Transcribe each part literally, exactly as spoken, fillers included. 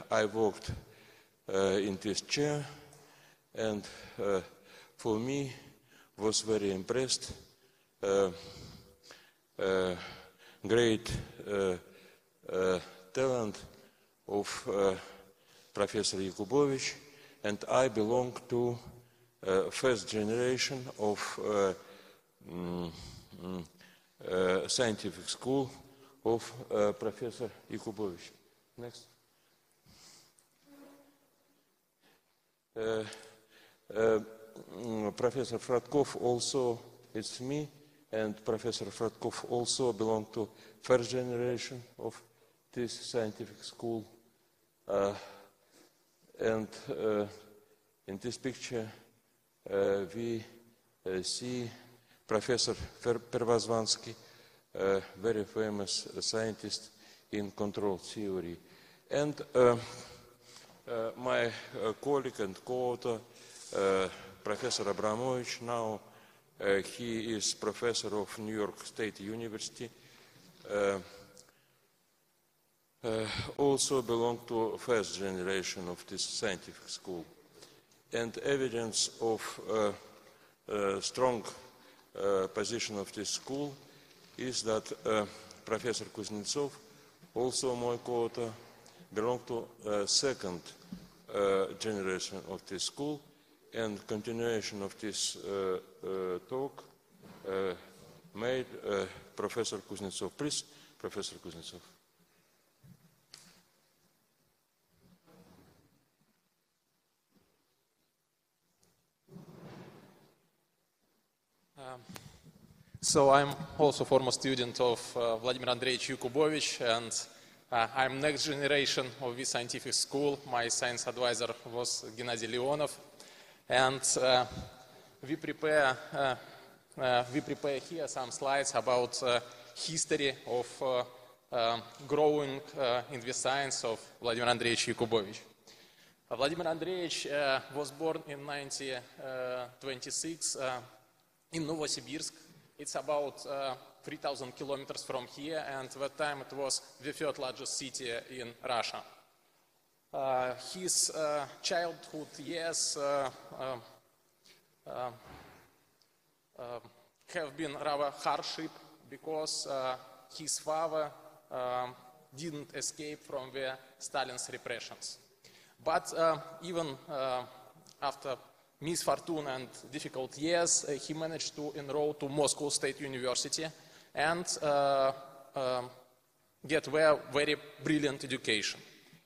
I worked uh, in this chair, and uh, for me was very impressed. Uh, uh, great uh, uh, talent of uh, Professor Yakubovich, and I belong to uh, first generation of uh, mm, mm, uh, scientific school of uh, Professor Yakubovich. Next. Uh, uh, Professor Fratkov also, it's me, and Professor Fratkov also belong to first generation of this scientific school. Uh, and uh, in this picture uh, we uh, see Professor Pervazvansky, a very famous scientist in control theory. And uh, uh, my uh, colleague and co-author, uh, Professor Abramovich, now uh, he is professor of New York State University, uh, uh, also belong to first generation of this scientific school. And evidence of uh, uh, strong uh, position of this school is that uh, Professor Kuznetsov, also my co-author, belong to uh, second uh, generation of this school, and continuation of this uh, uh, talk uh, made uh, Professor Kuznetsov. Please, Professor Kuznetsov. Um, so I'm also a former student of uh, Vladimir Andreevich Yakubovich, and uh, I'm next generation of this scientific school. My science advisor was Gennady Leonov, and uh, we prepare uh, uh, we prepare here some slides about uh, history of uh, uh, growing uh, in the science of Vladimir Andreevich Yakubovich. Uh, Vladimir Andreevich uh, was born in nineteen twenty-six uh, in Novosibirsk. It's about uh, three thousand kilometers from here, and at that time it was the third largest city in Russia. Uh, his uh, childhood years uh, uh, uh, uh, have been rather hardship because uh, his father uh, didn't escape from the Stalin's repressions. But uh, even uh, after misfortune and difficult years, uh, he managed to enroll to Moscow State University and uh, uh, get there very brilliant education.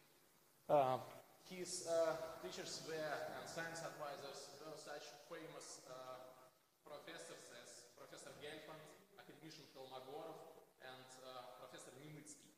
Uh, his uh, teachers were and science advisors were such famous uh, professors as Professor Gelfand, academician Kolmogorov, and uh, Professor Nimitsky.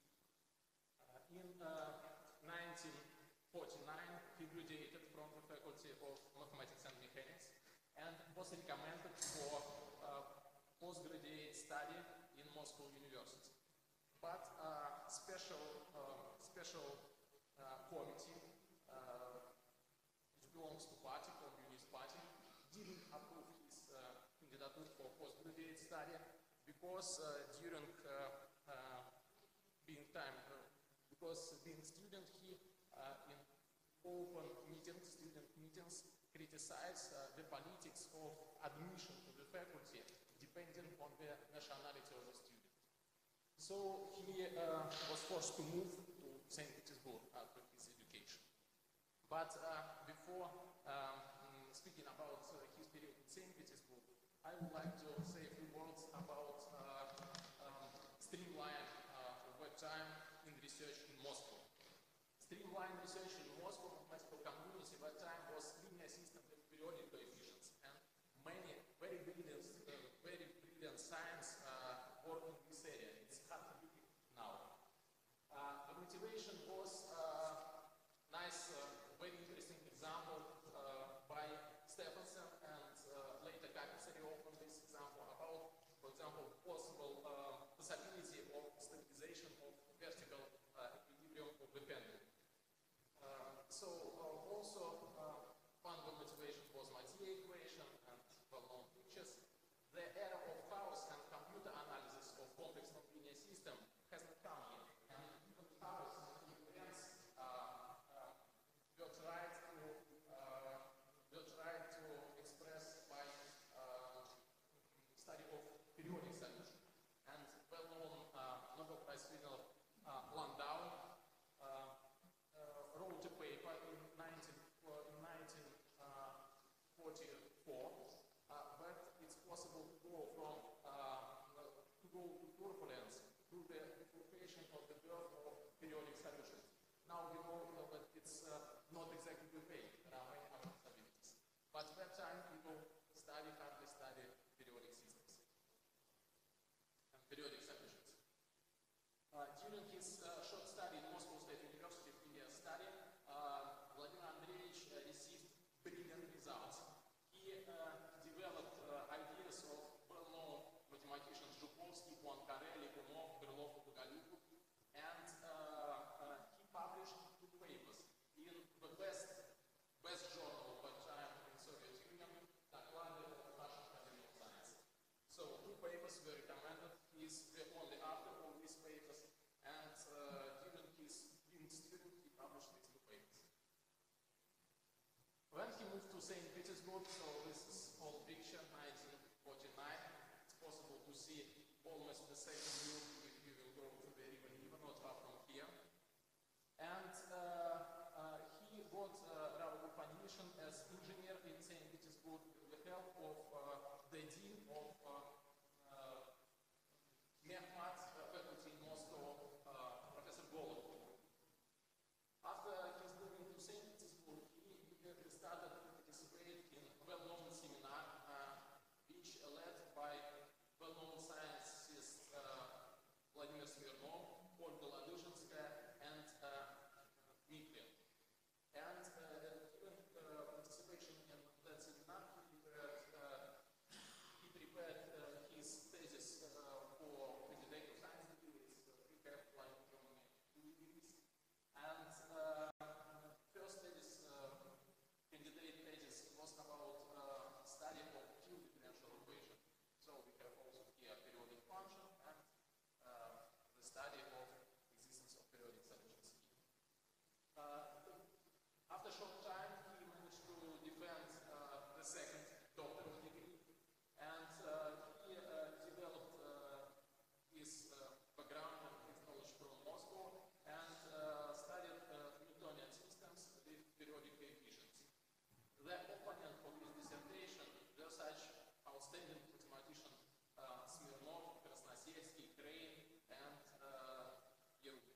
Uh, in uh, nineteen forty-nine, he graduated from the Faculty of Mathematics and Mechanics and was recommended for uh, postgraduate study in Moscow University. But uh, special, uh, special uh, committee, uh, which belongs to party, Communist Party, didn't approve his uh, candidature for postgraduate study because uh, during uh, uh, being time, uh, because being student, he uh, in open meetings, student meetings, criticized uh, the politics of admission to the faculty depending on the nationality of the student. So he uh, was forced to move to Saint Petersburg after his education. But uh, before um, speaking about uh, his period in Saint Petersburg, I would like to say a few words about uh, um, streamline uh, of that time in research in Moscow. Streamline research in Moscow mathematical community at that time was linear system with periodic coefficients, and many very brilliant, uh, very brilliant science uh, work in this area. It's hard to believe now. Uh, the motivation was uh, nice, uh, very interesting example uh, by Stephenson, and uh, later Kapitsary opened this example about, for example, possible uh, possibility of stabilization of vertical uh, equilibrium of the pendulum. Uh, so uh, also uh, Saint Petersburg, so this is old picture, nineteen forty-nine. It's possible to see almost the same view if you will go to the river Neva, not far from here. And uh, uh, he got uh, Raoul Panishин as engineer in Saint Petersburg with the help of uh, the dean of uh, uh, Mehmat uh, faculty in Moscow, uh, Professor Golov. After his moving to Saint Petersburg, he, he started to participate in a well-known seminar, uh, which uh, led by well-known scientists uh, Vladimir Smirnov, Olga Laduzhinskaya, and uh, MICNON. And uh, given uh, participation in that seminar, he prepared, uh, he prepared uh, his thesis uh, for candidate of science degrees, uh, prepared like from two degrees. And uh, first thesis, uh, candidate thesis was about uh, study of field differential equation. So we have also here periodic function and uh, the study of existence of periodic solutions. Uh, after a short time, he managed to defend uh, the second doctoral degree, and uh, he uh, developed uh, his uh, background and his knowledge from Moscow and uh, studied uh, Newtonian systems with periodic coefficients. The opponent of his dissertation were such outstanding mathematicians uh, Smirnov, Krasnoselsky, Crane, and uh, Yakubovich.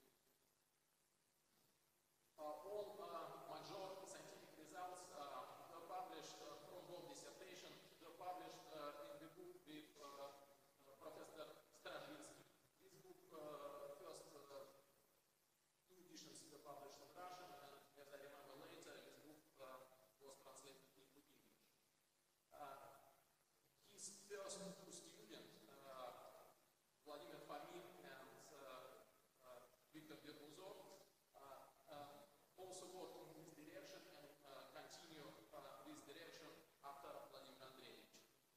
Uh, all uh, major scientific results uh, were published uh, from both dissertations, were published uh, in the book with uh, uh, Professor Stravinsky. This book, uh, first uh, two editions were published in Russian, and as I remember later, this book uh, was translated into English. Uh, his first two students, uh, Vladimir Fomin and uh, uh, Victor Berbuzov, uh, uh, also worked in this direction and uh, continue uh, this direction after Vladimir Andreevich.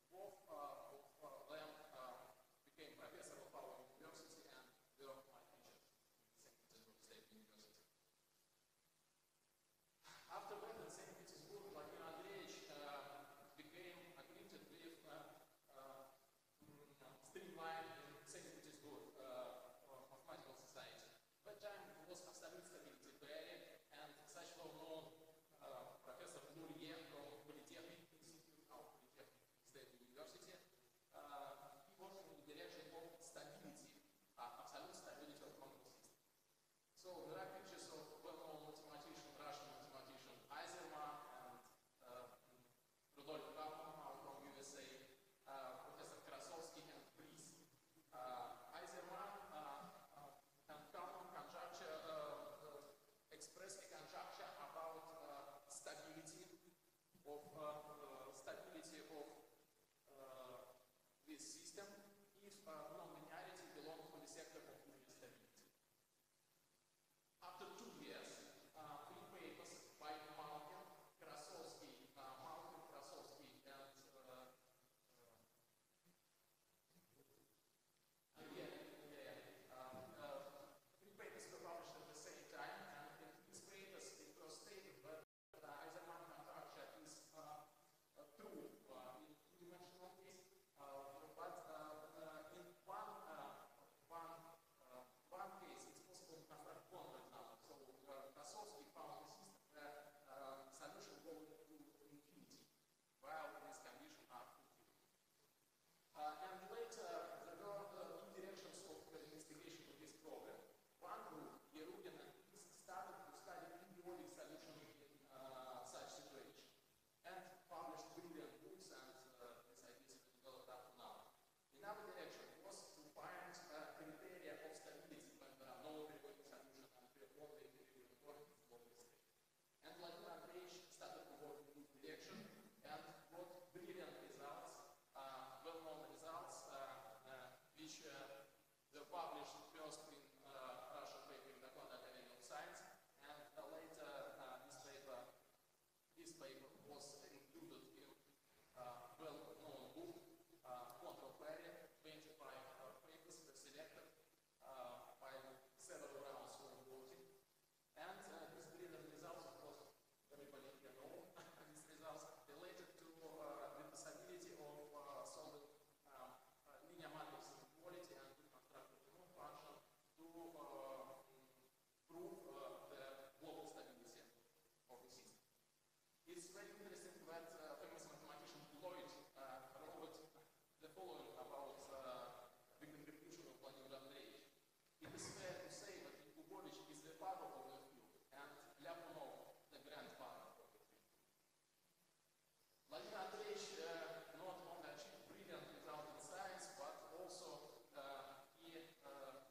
It's very interesting that uh, famous mathematician Lloyd uh, wrote the following about uh, the contribution of Vladimir Andreevich. It is fair to say that Yakubovich is the father of the field and Leonov the grandfather of the field. Vladimir Andreevich uh, not only achieved brilliant results in science, but also uh, he uh,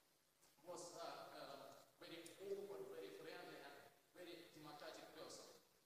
was uh, uh, very open, very friendly, and very democratic person.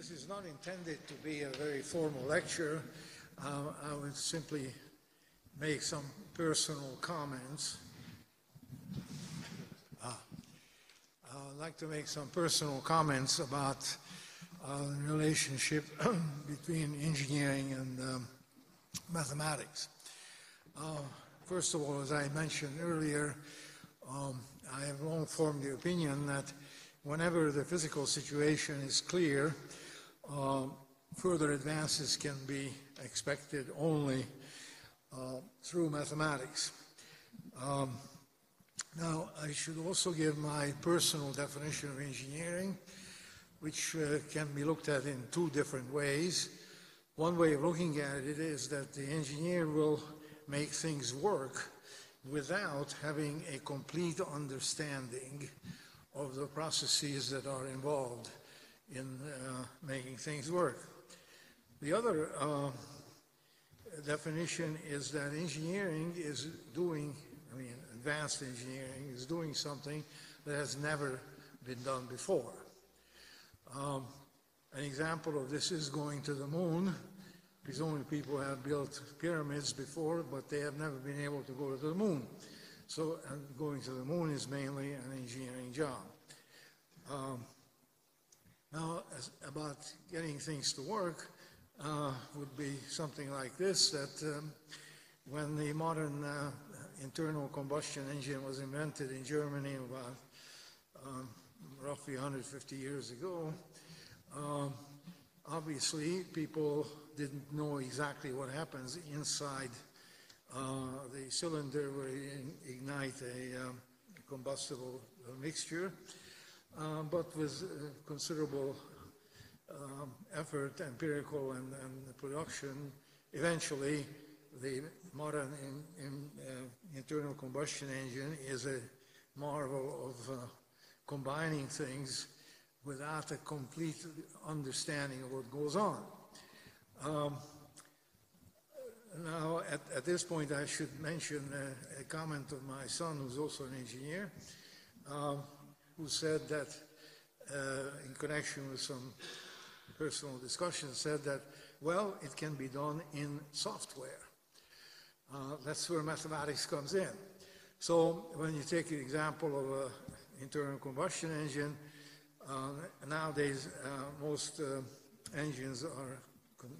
This is not intended to be a very formal lecture. Uh, I would simply make some personal comments. Uh, I'd like to make some personal comments about uh, the relationship between engineering and um, mathematics. Uh, first of all, as I mentioned earlier, um, I have long formed the opinion that whenever the physical situation is clear, uh, further advances can be expected only uh, through mathematics. Um, now, I should also give my personal definition of engineering, which uh, can be looked at in two different ways. One way of looking at it is that the engineer will make things work without having a complete understanding of the processes that are involved in uh, making things work. The other uh, definition is that engineering is doing, I mean, advanced engineering is doing something that has never been done before. Um, an example of this is going to the moon. Presumably people have built pyramids before, but they have never been able to go to the moon. So uh, going to the moon is mainly an engineering job. Um, now, as, about getting things to work uh, would be something like this, that um, when the modern uh, internal combustion engine was invented in Germany about um, roughly one hundred fifty years ago, um, obviously people didn't know exactly what happens inside uh, the cylinder where you ignite a, um, a combustible mixture. Uh, but with uh, considerable um, effort, empirical and, and production, eventually the modern in, in, uh, internal combustion engine is a marvel of uh, combining things without a complete understanding of what goes on. Um, now, at, at this point, I should mention a, a comment of my son, who's also an engineer, um, who said that, uh, in connection with some personal discussion, said that, well, it can be done in software. Uh, that's where mathematics comes in. So when you take the example of an internal combustion engine, uh, nowadays uh, most uh, engines are con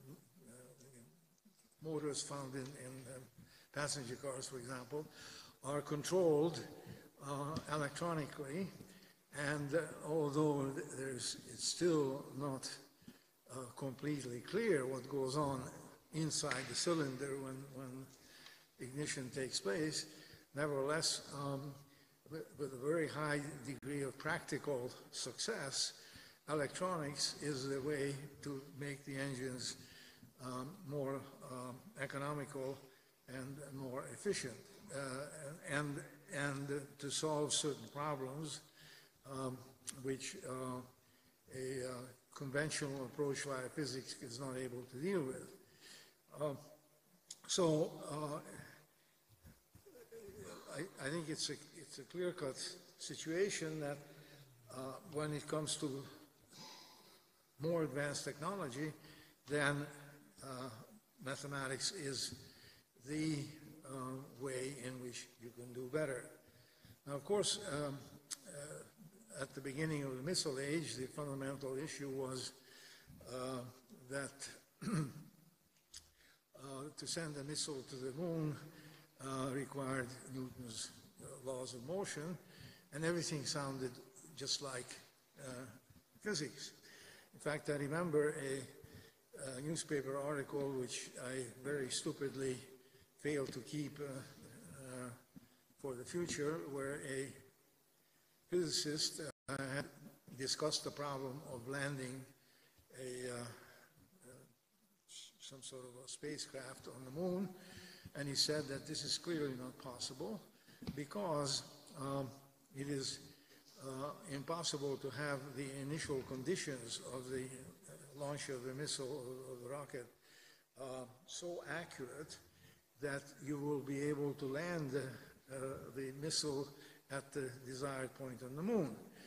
uh, motors found in, in uh, passenger cars, for example, are controlled Uh, electronically, and uh, although there's, it's still not uh, completely clear what goes on inside the cylinder when, when ignition takes place, nevertheless, um, with, with a very high degree of practical success, electronics is the way to make the engines um, more um, economical and more efficient. Uh, and and uh, to solve certain problems um, which uh, a uh, conventional approach via physics is not able to deal with. Uh, so uh, I, I think it's a, it's a clear-cut situation that uh, when it comes to more advanced technology, then uh, mathematics is the Uh, way in which you can do better. Now, of course, um, uh, at the beginning of the missile age, the fundamental issue was uh, that uh, to send a missile to the moon uh, required Newton's uh, laws of motion, and everything sounded just like uh, physics. In fact, I remember a, a newspaper article which I very stupidly failed to keep uh, uh, for the future, where a physicist uh, had discussed the problem of landing a, uh, uh, some sort of a spacecraft on the moon, and he said that this is clearly not possible because um, it is uh, impossible to have the initial conditions of the launch of the missile, of the rocket, uh, so accurate that you will be able to land uh, uh, the missile at the desired point on the moon. Of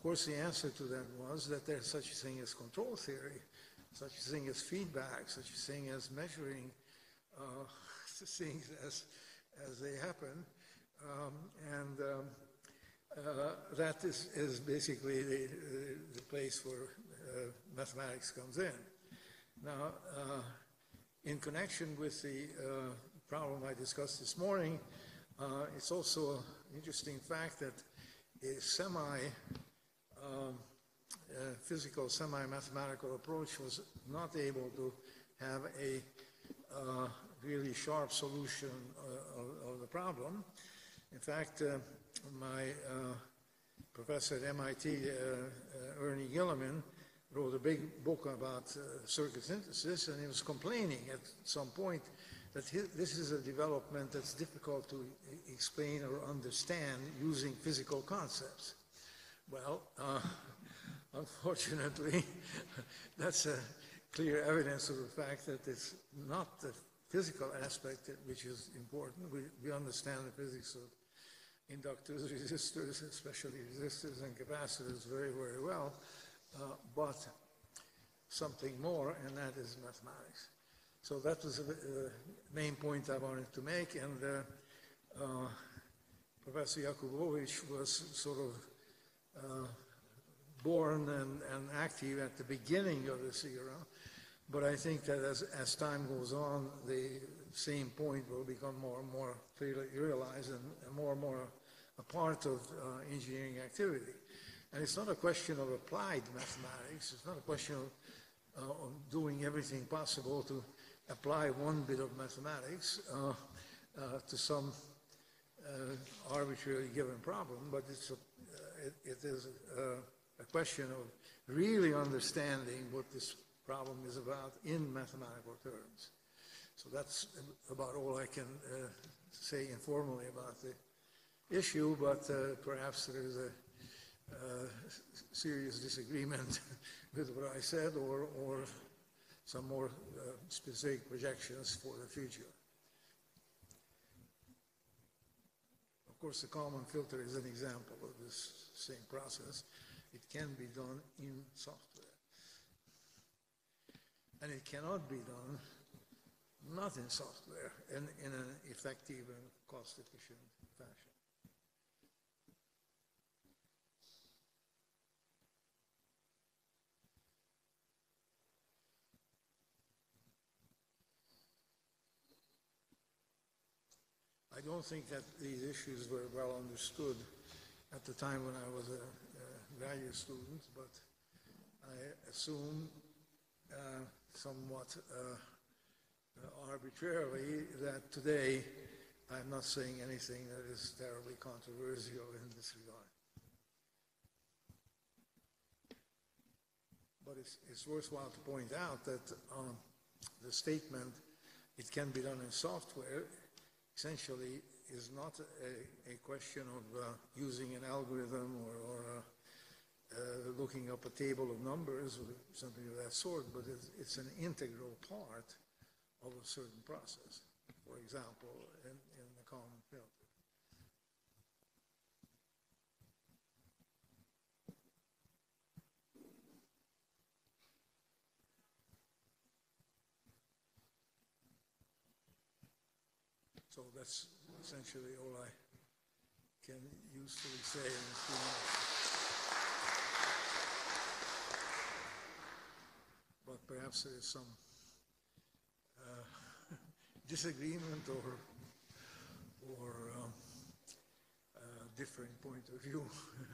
course, the answer to that was that there's such a thing as control theory, such a thing as feedback, such a thing as measuring uh, things as, as they happen. Um, and um, uh, that is, is basically the, the place where uh, mathematics comes in. Now, uh, in connection with the uh, problem I discussed this morning, uh, it's also an interesting fact that a semi um, uh, physical, semi-mathematical approach was not able to have a uh, really sharp solution uh, of, of the problem. In fact, uh, my uh, professor at M I T, uh, uh, Ernie Gilliman, wrote a big book about uh, circuit synthesis, and he was complaining at some point that his, this is a development that's difficult to explain or understand using physical concepts. Well, uh, unfortunately, that's a clear evidence of the fact that it's not the physical aspect which is important. We, we understand the physics of inductors, resistors, especially resistors and capacitors very, very well, uh, but something more, and that is mathematics. So that was the uh, main point I wanted to make, and uh, uh, Professor Yakubovich was sort of uh, born and, and active at the beginning of this era, but I think that as, as time goes on, the same point will become more and more clearly realized and, and more and more a part of uh, engineering activity. And it's not a question of applied mathematics, it's not a question of, uh, of doing everything possible to apply one bit of mathematics uh, uh, to some uh, arbitrarily given problem, but it's a, uh, it, it is a, a question of really understanding what this problem is about in mathematical terms. So that's about all I can uh, say informally about the issue, but uh, perhaps there is a uh, serious disagreement with what I said, or, or some more uh, specific projections for the future. Of course, the Kalman filter is an example of this same process. It can be done in software. And it cannot be done not in software, in, in an effective and cost-efficient fashion. I don't think that these issues were well understood at the time when I was a, a graduate student, but I assume uh, somewhat uh, uh, arbitrarily that today I'm not saying anything that is terribly controversial in this regard. But it's, it's worthwhile to point out that um, the statement, it can be done in software, essentially is not a, a question of uh, using an algorithm or, or uh, uh, looking up a table of numbers or something of that sort, but it's, it's an integral part of a certain process. For example, in, in the Kalman filter. So that's essentially all I can usefully say in a few minutes. But perhaps there is some uh, disagreement or, or um, uh, differing point of view.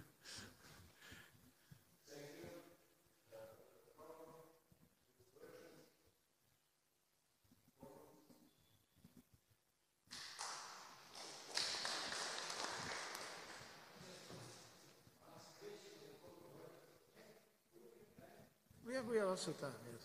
We have, we have also time, yes.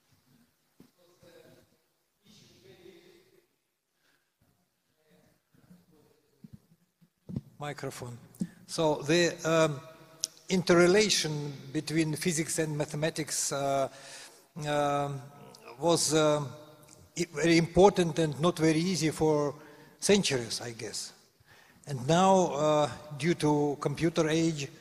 Microphone. So the um, interrelation between physics and mathematics uh, uh, was uh, very important and not very easy for centuries, I guess. And now, uh, due to computer age,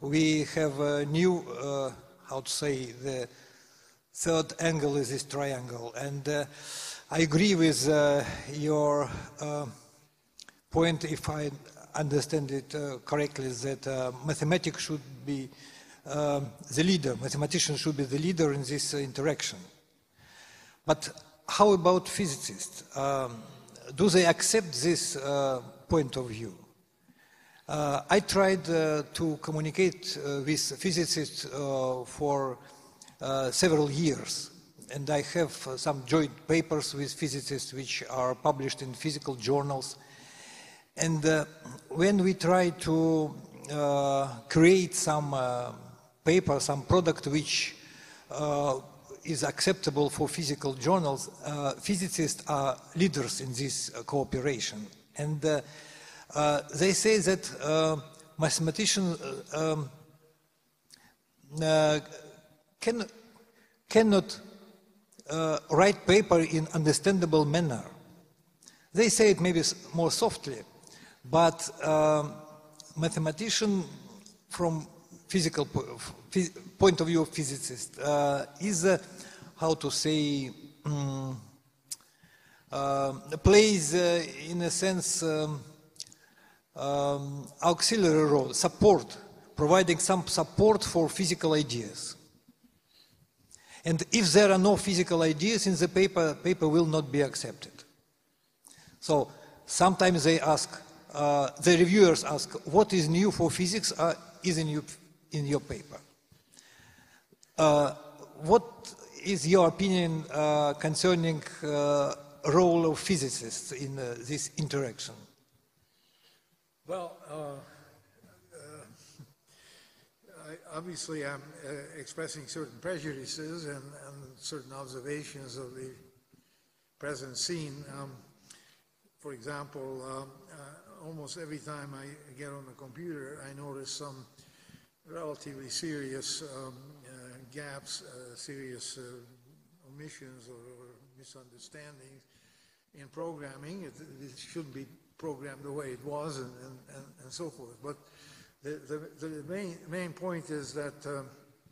we have a new, uh, how to say, the third angle is this triangle. And uh, I agree with uh, your uh, point, if I understand it uh, correctly, that uh, mathematics should be uh, the leader, mathematician should be the leader in this uh, interaction. But how about physicists? Um, do they accept this uh, point of view? Uh, I tried uh, to communicate uh, with physicists uh, for uh, several years, and I have uh, some joint papers with physicists which are published in physical journals. And uh, when we try to uh, create some uh, paper, some product which uh, is acceptable for physical journals, uh, physicists are leaders in this uh, cooperation. And uh, uh, they say that uh, mathematicians uh, um, uh, can, cannot uh, write paper in understandable manner. They say it maybe more softly, but um, mathematician from physical po point of view of physicist uh, is, uh, how to say, um, uh, plays uh, in a sense um, um, auxiliary role, support, providing some support for physical ideas. And if there are no physical ideas in the paper, paper will not be accepted. So sometimes they ask, uh, the reviewers ask, what is new for physics uh, is in, you, in your paper? Uh, what is your opinion uh, concerning uh, role of physicists in uh, this interaction? Well, uh, uh, I, obviously I'm uh, expressing certain prejudices and, and certain observations of the present scene. Um, for example, um, uh, almost every time I get on the computer, I notice some relatively serious um, uh, gaps, uh, serious uh, omissions or, or misunderstandings in programming. It, it shouldn't be programmed the way it was, and, and, and, and so forth. But the, the, the main, main point is that um,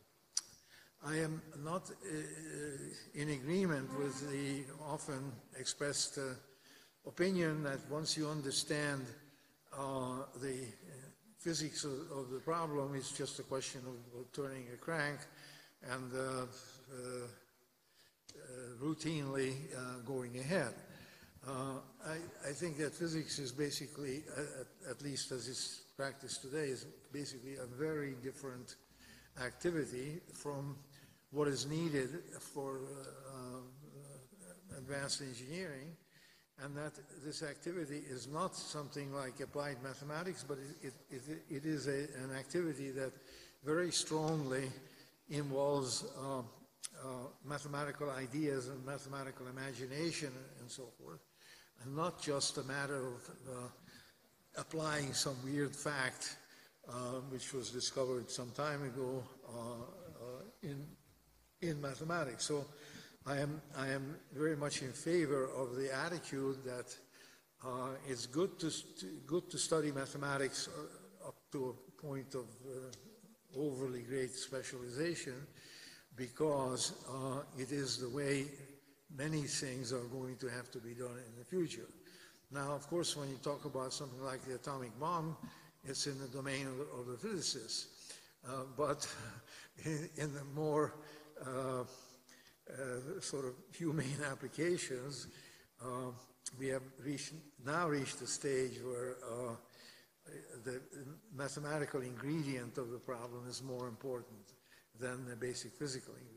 I am not uh, in agreement with the often expressed uh, opinion that once you understand uh, the physics of, of the problem, it's just a question of, of turning a crank and uh, uh, uh, routinely uh, going ahead. Uh, I, I think that physics is basically, uh, at, at least as it's practiced today, is basically a very different activity from what is needed for uh, uh, advanced engineering, and that this activity is not something like applied mathematics, but it, it, it, it is a, an activity that very strongly involves uh, uh, mathematical ideas and mathematical imagination and so forth, and not just a matter of uh, applying some weird fact uh, which was discovered some time ago uh, uh, in, in mathematics. So I am, I am very much in favor of the attitude that uh, it's good to, good to study mathematics up to a point of uh, overly great specialization, because uh, it is the way many things are going to have to be done in the future. Now, of course, when you talk about something like the atomic bomb, it's in the domain of the, of the physicists. Uh, but in, in the more uh, uh, sort of humane applications, uh, we have reached, now reached a stage where uh, the mathematical ingredient of the problem is more important than the basic physical ingredient.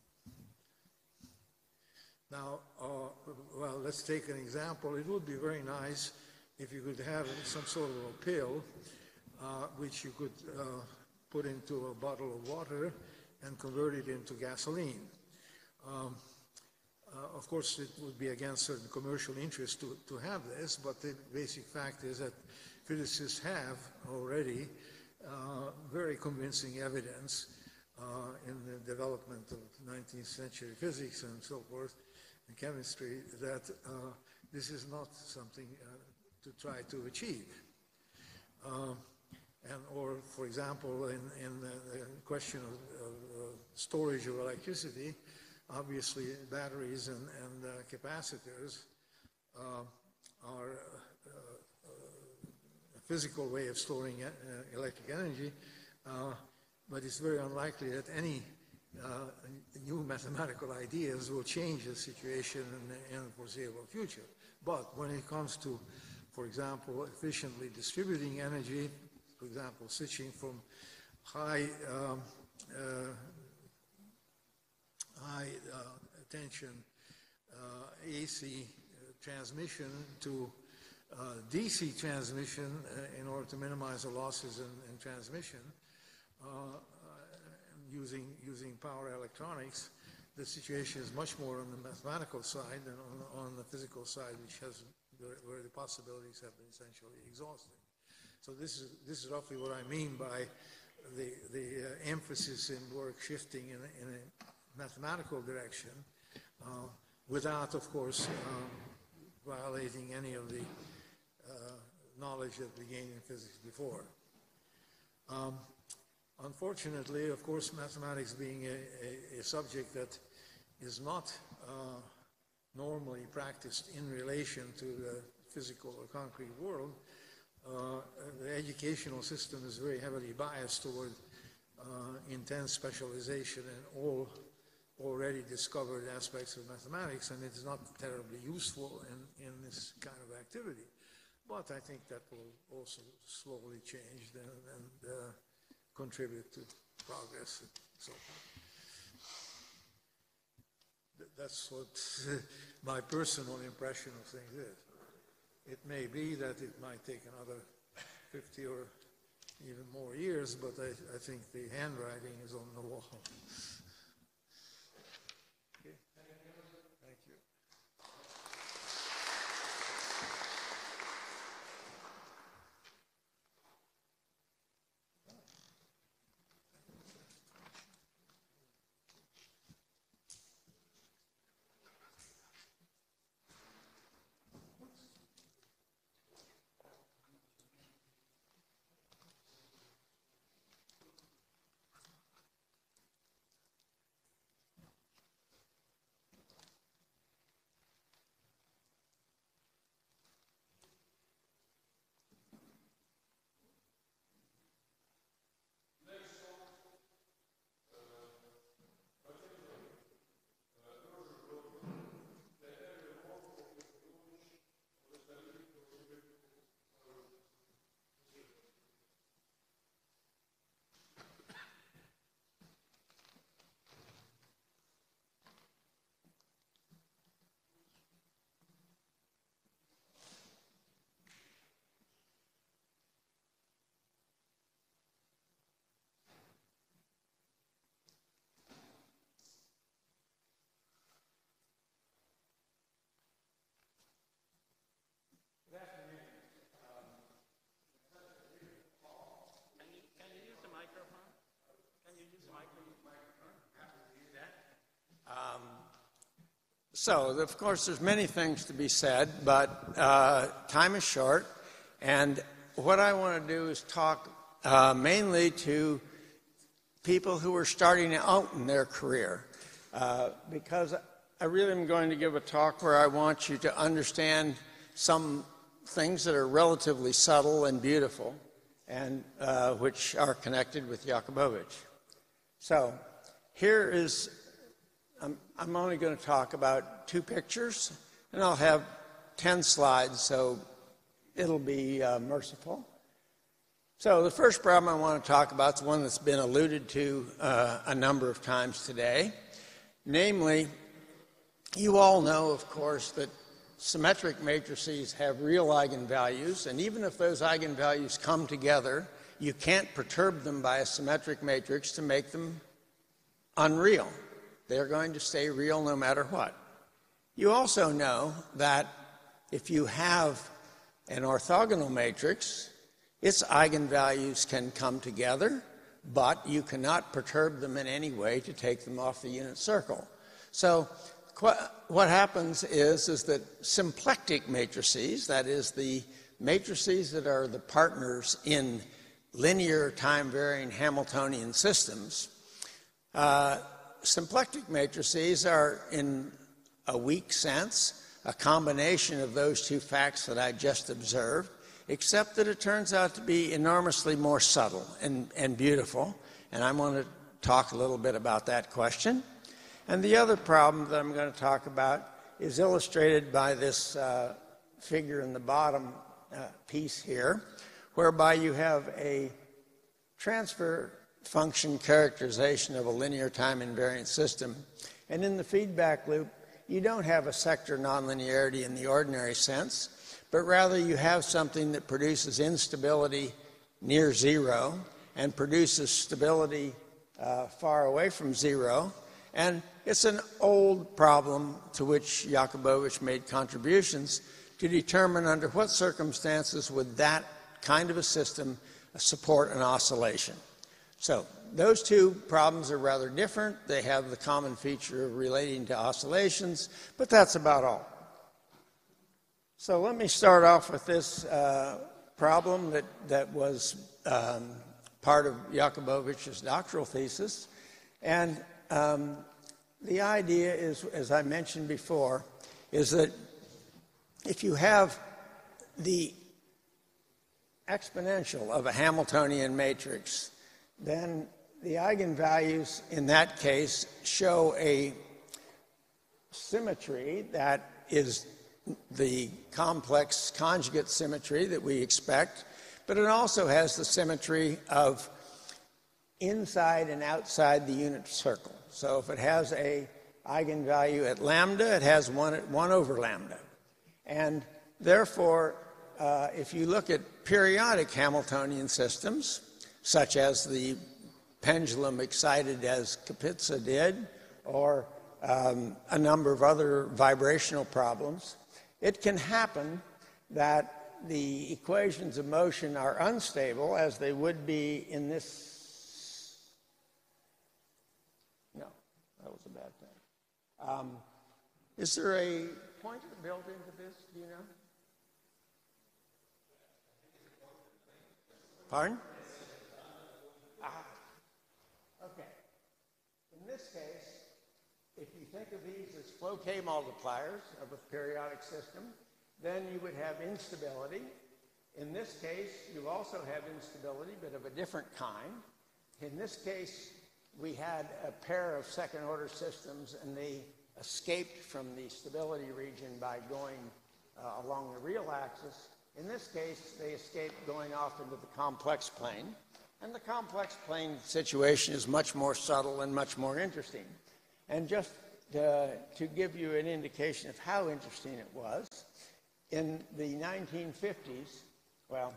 Now, uh, well, let's take an example. It would be very nice if you could have some sort of a pill uh, which you could uh, put into a bottle of water and convert it into gasoline. Um, uh, of course, it would be against certain commercial interest to, to have this, but the basic fact is that physicists have already uh, very convincing evidence uh, in the development of nineteenth century physics and so forth, and chemistry, that uh, this is not something uh, to try to achieve. Uh, and or for example, in, in the, the question of, of uh, storage of electricity, obviously batteries and, and uh, capacitors uh, are uh, uh, a physical way of storing uh, electric energy, uh, but it's very unlikely that any uh, new mathematical ideas will change the situation in the, in the foreseeable future. But when it comes to, for example, efficiently distributing energy, for example, switching from high um, uh, high uh, tension uh, A C uh, transmission to uh, D C transmission uh, in order to minimize the losses in, in transmission uh, uh, using, using power electronics, the situation is much more on the mathematical side than on, on the physical side, which has, where the possibilities have been essentially exhausted. So this is, this is roughly what I mean by the, the uh, emphasis in work shifting in a, in a mathematical direction, uh, without, of course, um, violating any of the uh, knowledge that we gained in physics before. Um, unfortunately, of course, mathematics being a, a, a subject that is not uh, normally practiced in relation to the physical or concrete world, uh, the educational system is very heavily biased toward uh, intense specialization in all already discovered aspects of mathematics, and it is not terribly useful in, in this kind of activity. But I think that will also slowly change and, and uh, contribute to progress and so on. That's what my personal impression of things is. It may be that it might take another fifty or even more years, but I, I think the handwriting is on the wall. Okay. Thank you. So, of course, there's many things to be said, but uh, time is short, and what I want to do is talk uh, mainly to people who are starting out in their career, uh, because I really am going to give a talk where I want you to understand some things that are relatively subtle and beautiful, and uh, which are connected with Yakubovich. So, here is I'm, I'm only going to talk about two pictures, and I'll have ten slides, so it'll be uh, merciful. So the first problem I want to talk about is one that's been alluded to uh, a number of times today. Namely, you all know, of course, that symmetric matrices have real eigenvalues, and even if those eigenvalues come together, you can't perturb them by a symmetric matrix to make them unreal. They're going to stay real no matter what. You also know that if you have an orthogonal matrix, its eigenvalues can come together, but you cannot perturb them in any way to take them off the unit circle. So what happens is, is that symplectic matrices, that is the matrices that are the partners in linear time-varying Hamiltonian systems, uh, symplectic matrices are, in a weak sense, a combination of those two facts that I just observed, except that it turns out to be enormously more subtle and, and beautiful. And I want to talk a little bit about that question. And the other problem that I'm going to talk about is illustrated by this uh, figure in the bottom uh, piece here, whereby you have a transfer function characterization of a linear time invariant system. And in the feedback loop, you don't have a sector nonlinearity in the ordinary sense, but rather you have something that produces instability near zero and produces stability uh, far away from zero. And it's an old problem to which Yakubovich made contributions to determine under what circumstances would that kind of a system support an oscillation. So those two problems are rather different. They have the common feature of relating to oscillations, but that's about all. So let me start off with this uh, problem that, that was um, part of Yakubovich's doctoral thesis. And um, the idea is, as I mentioned before, is that if you have the exponential of a Hamiltonian matrix, then the eigenvalues in that case show a symmetry that is the complex conjugate symmetry that we expect, but it also has the symmetry of inside and outside the unit circle. So if it has a eigenvalue at lambda, it has one at one over lambda. And therefore, uh, if you look at periodic Hamiltonian systems, such as the pendulum excited as Kapitsa did, or um, a number of other vibrational problems, it can happen that the equations of motion are unstable, as they would be in this. No, that was a bad thing. Um, is there a pointer built into this? Do you know? Pardon? Ah, okay. In this case, if you think of these as flow K multipliers of a periodic system, then you would have instability. In this case, you also have instability, but of a different kind. In this case, we had a pair of second-order systems, and they escaped from the stability region by going uh, along the real axis. In this case, they escaped going off into the complex plane. And the complex plane situation is much more subtle and much more interesting. And just to, to give you an indication of how interesting it was, in the nineteen fifties, well,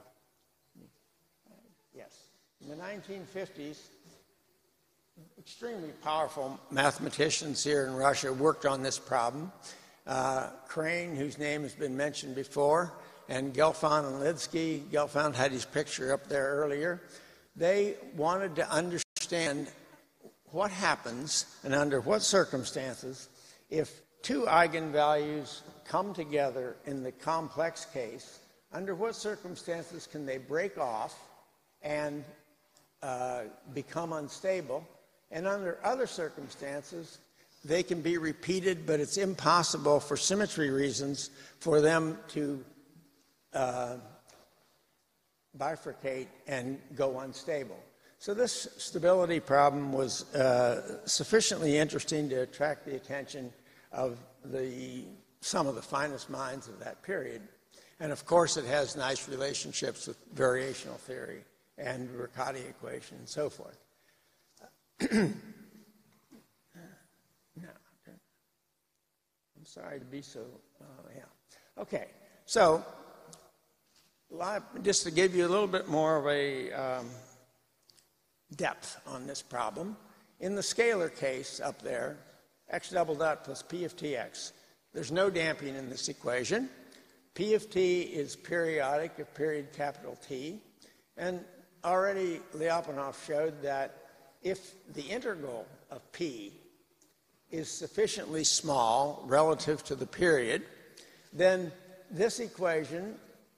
yes, in the nineteen fifties, extremely powerful mathematicians here in Russia worked on this problem. Uh, Crane, whose name has been mentioned before, and Gelfand and Lidsky. Gelfand had his picture up there earlier. They wanted to understand what happens and under what circumstances if two eigenvalues come together in the complex case. Under what circumstances can they break off and uh, become unstable? And under other circumstances, they can be repeated, but it's impossible for symmetry reasons for them to uh, bifurcate and go unstable. So this stability problem was uh, sufficiently interesting to attract the attention of the, some of the finest minds of that period. And of course, it has nice relationships with variational theory and Riccati equation and so forth. No, I'm sorry to be so, uh, yeah. Okay, so just to give you a little bit more of a um, depth on this problem, in the scalar case up there, x double dot plus p of tx, there's no damping in this equation. P of t is periodic of period capital T, and already Lyapunov showed that if the integral of p is sufficiently small relative to the period, then this equation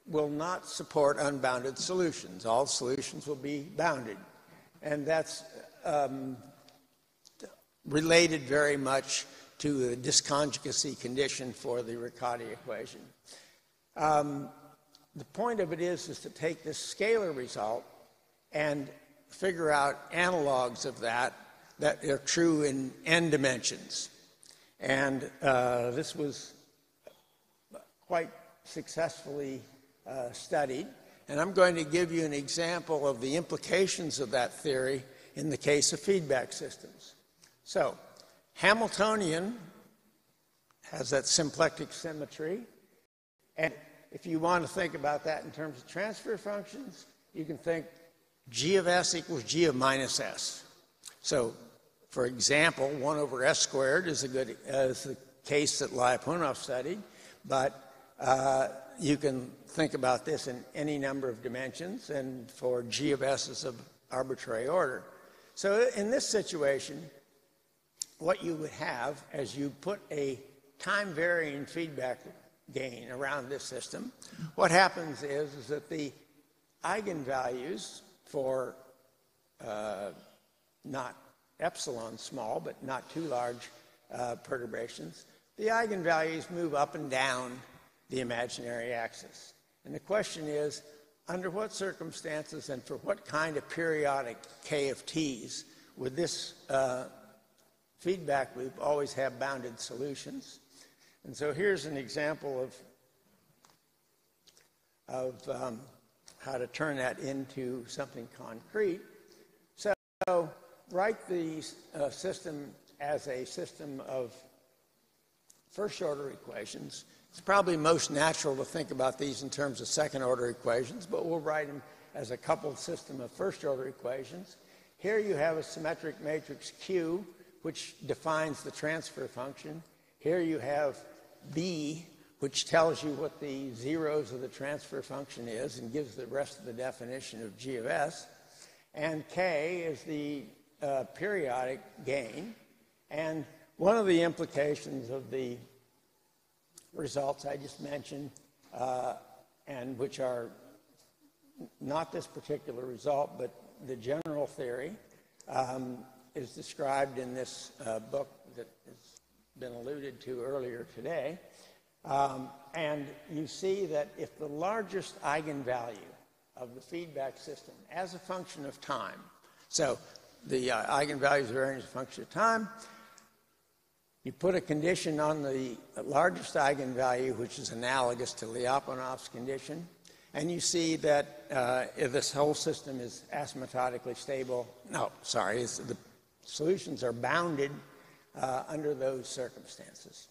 will not support unbounded solutions. All solutions will be bounded. And that's um, related very much to the disconjugacy condition for the Riccati equation. Um, the point of it is, is to take this scalar result and figure out analogs of that that are true in n dimensions. And uh, this was quite successfully uh, studied. And I'm going to give you an example of the implications of that theory in the case of feedback systems. So, Hamiltonian has that symplectic symmetry. And if you want to think about that in terms of transfer functions, you can think g of s equals g of minus s. So, for example, one over s squared is a good is the case that Lyapunov studied, but uh, you can think about this in any number of dimensions, and for g of s is of arbitrary order. So in this situation, what you would have as you put a time-varying feedback gain around this system, what happens is, is that the eigenvalues for uh, not epsilon small, but not too large uh, perturbations, the eigenvalues move up and down the imaginary axis. And the question is, under what circumstances and for what kind of periodic k of t's would this uh, feedback loop always have bounded solutions? And so here's an example of, of um, how to turn that into something concrete. So write the uh, system as a system of first-order equations. It's probably most natural to think about these in terms of second-order equations, but we'll write them as a coupled system of first-order equations. Here you have a symmetric matrix Q, which defines the transfer function. Here you have B, which tells you what the zeros of the transfer function is and gives the rest of the definition of G of S. And K is the uh, periodic gain. And one of the implications of the results I just mentioned, uh, and which are not this particular result, but the general theory, um, is described in this uh, book that has been alluded to earlier today. Um, and you see that if the largest eigenvalue of the feedback system as a function of time, so the uh, eigenvalues vary as a function of time, you put a condition on the largest eigenvalue, which is analogous to Lyapunov's condition, and you see that uh, if this whole system is asymptotically stable, no, sorry, it's, the solutions are bounded uh, under those circumstances.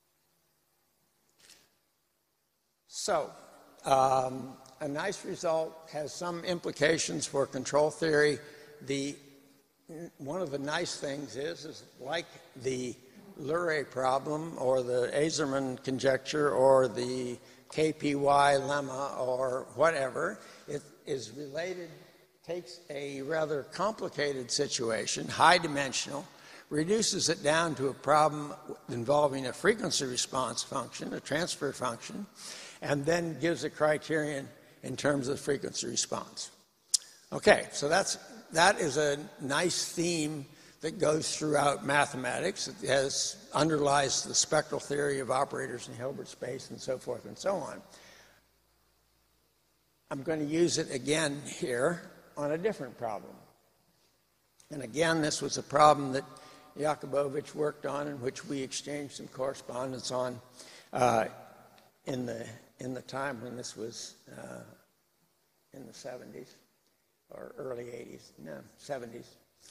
So, um, a nice result has some implications for control theory. The, one of the nice things is, is like the Luray problem or the Azerman conjecture or the K P Y lemma or whatever, it is related, takes a rather complicated situation, high dimensional, reduces it down to a problem involving a frequency response function, a transfer function, and then gives a criterion in terms of frequency response. Okay, so that's, that is a nice theme that goes throughout mathematics. It has, underlies the spectral theory of operators in Hilbert space and so forth and so on. I'm going to use it again here on a different problem. And again, this was a problem that Yakubovich worked on and which we exchanged some correspondence on uh, in, the, in the time when this was uh, in the seventies or early eighties, no, seventies.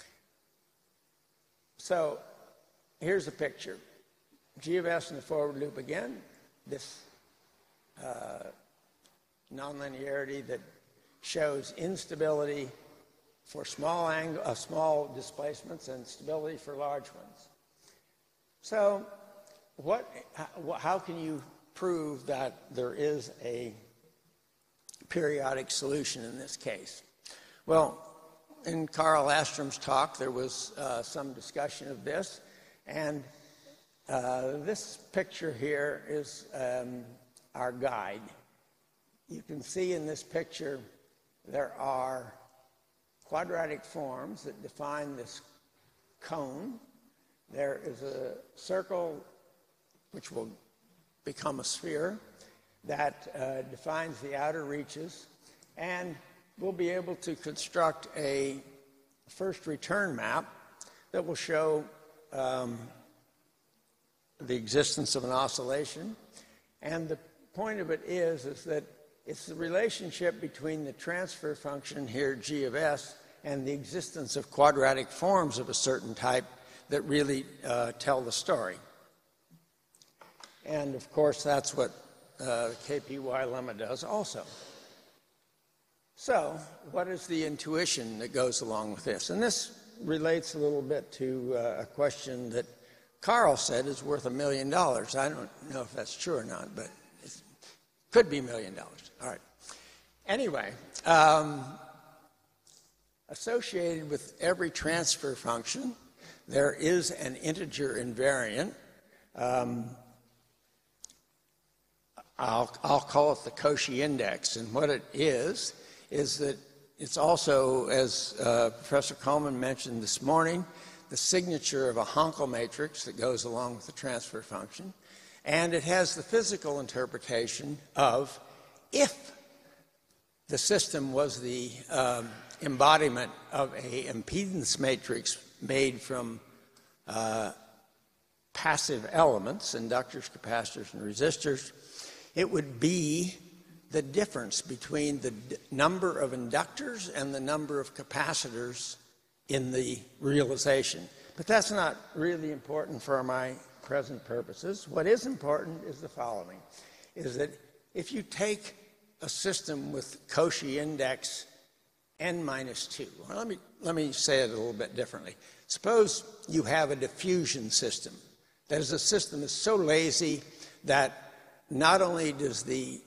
So here's a picture. G of S in the forward loop again, this uh, nonlinearity that shows instability for small angle, uh, small displacements and stability for large ones. So what, how can you prove that there is a periodic solution in this case? Well, in Carl Astrom's talk, there was uh, some discussion of this, and uh, this picture here is um, our guide. you can see in this picture there are quadratic forms that define this cone. There is a circle which will become a sphere that uh, defines the outer reaches, and we'll be able to construct a first return map that will show um, the existence of an oscillation. And the point of it is, is that it's the relationship between the transfer function here, g of s, and the existence of quadratic forms of a certain type that really uh, tell the story. And of course, that's what uh, the K P Y lemma does also. So, what is the intuition that goes along with this? And this relates a little bit to uh, a question that Carl said is worth a million dollars. I don't know if that's true or not, but it could be a million dollars. All right. Anyway, um, associated with every transfer function, there is an integer invariant. Um, I'll, I'll call it the Cauchy index. And what it is, is that it's also, as uh, Professor Kalman mentioned this morning, the signature of a Hankel matrix that goes along with the transfer function. And it has the physical interpretation of if the system was the um, embodiment of a impedance matrix made from uh, passive elements, inductors, capacitors, and resistors, it would be the difference between the d- number of inductors and the number of capacitors in the realization. But that's not really important for my present purposes. What is important is the following, is that if you take a system with Cauchy index n minus two, well, let me, let me say it a little bit differently. Suppose you have a diffusion system. That is, a system that's so lazy that not only does the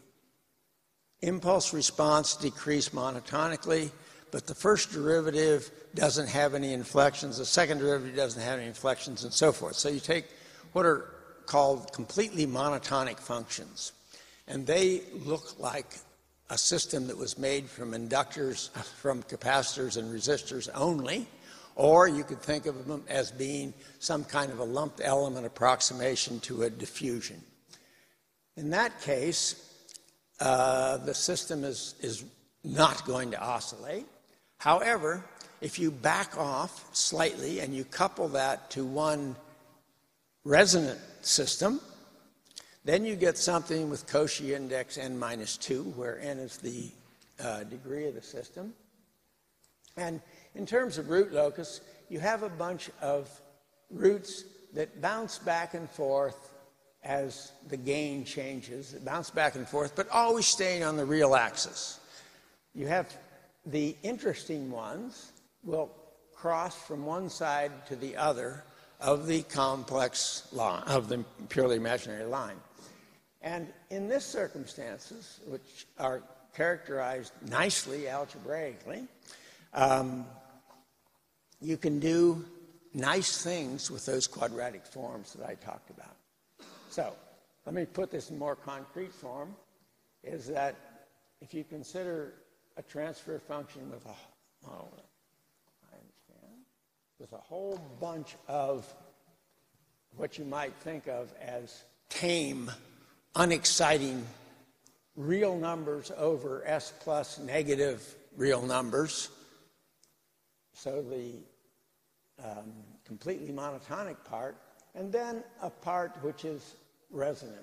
impulse response decrease monotonically, but the first derivative doesn't have any inflections, the second derivative doesn't have any inflections, and so forth. So you take what are called completely monotonic functions, and they look like a system that was made from inductors, from capacitors and resistors only, or you could think of them as being some kind of a lumped element approximation to a diffusion. In that case, uh, the system is, is not going to oscillate. However, if you back off slightly and you couple that to one resonant system, then you get something with Cauchy index n minus two, where n is the uh, degree of the system. And in terms of root locus, you have a bunch of roots that bounce back and forth as the gain changes. They bounce back and forth, but always staying on the real axis. You have the interesting ones will cross from one side to the other of the complex line, of the purely imaginary line. And in this circumstances, which are characterized nicely algebraically, um, you can do nice things with those quadratic forms that I talked about. So let me put this in more concrete form, is that if you consider a transfer function with a, oh, I understand, with a whole bunch of what you might think of as tame, unexciting real numbers over S plus negative real numbers, so the um, completely monotonic part, and then a part which is resonant.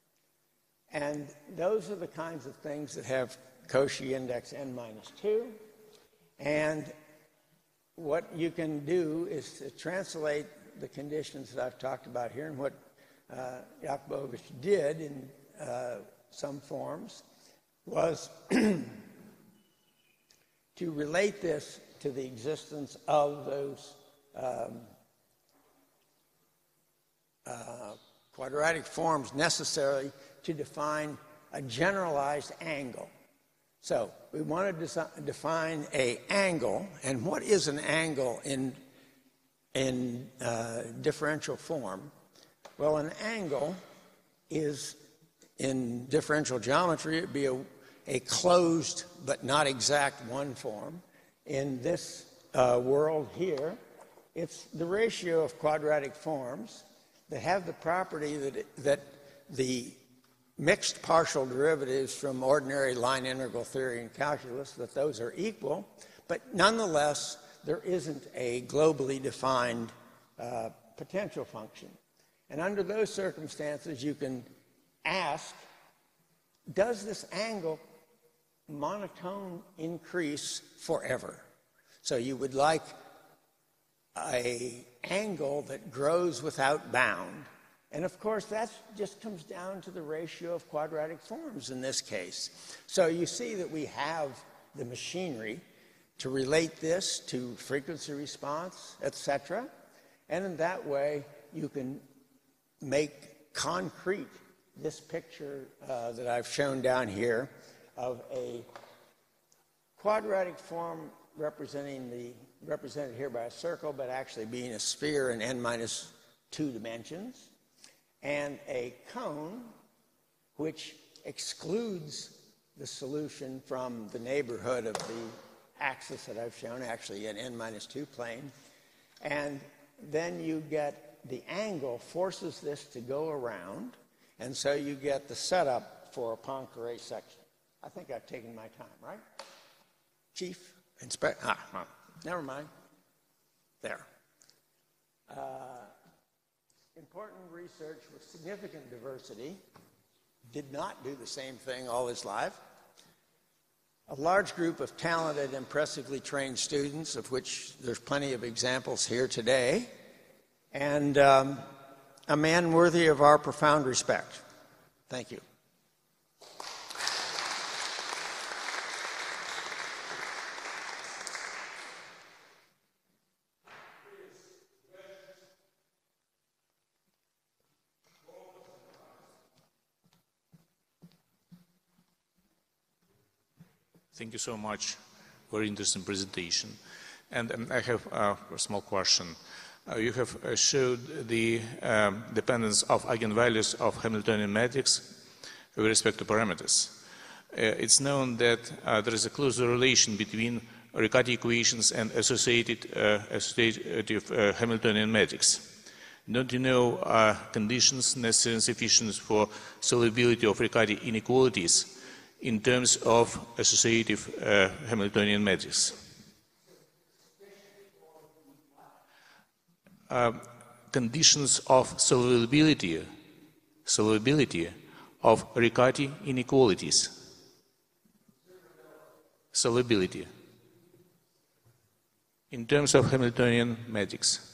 And those are the kinds of things that have Cauchy index n minus two. And what you can do is to translate the conditions that I've talked about here, and what uh, Yakubovich did in uh, some forms was to relate this to the existence of those um, uh, quadratic forms necessary to define a generalized angle. So we want to define an angle, and what is an angle in, in uh, differential form? Well, an angle is, in differential geometry, it would be a, a closed but not exact one form. In this uh, world here, it's the ratio of quadratic forms that have the property that, it, that the mixed partial derivatives from ordinary line integral theory and calculus, that those are equal, but nonetheless, there isn't a globally defined uh, potential function. And under those circumstances, you can ask, does this angle monotone increase forever? So you would like an angle that grows without bound. And of course, that just comes down to the ratio of quadratic forms in this case. So you see that we have the machinery to relate this to frequency response, et cetera. And in that way, you can make concrete this picture uh, that I've shown down here of a quadratic form representing the, represented here by a circle, but actually being a sphere in n minus two dimensions, and a cone which excludes the solution from the neighborhood of the axis that I've shown, actually an n minus two plane. And then you get the angle forces this to go around, and so you get the setup for a Poincare section. I think I've taken my time, right? Chief, inspect, ah, well, never mind. There. Uh, important research with significant diversity, did not do the same thing all his life. A large group of talented, impressively trained students, of which there's plenty of examples here today, and um, a man worthy of our profound respect. Thank you. Thank you so much. Very interesting presentation. And um, I have uh, a small question. Uh, you have uh, showed the um, dependence of eigenvalues of Hamiltonian matrix with respect to parameters. Uh, it's known that uh, there is a closer relation between Riccati equations and associated uh, associative uh, Hamiltonian matrix. Don't you know uh, conditions necessary and sufficient for solvability of Riccati inequalities in terms of associative uh, Hamiltonian matrix? Uh, conditions of solvability, solvability of Riccati inequalities. Solvability in terms of Hamiltonian matrix.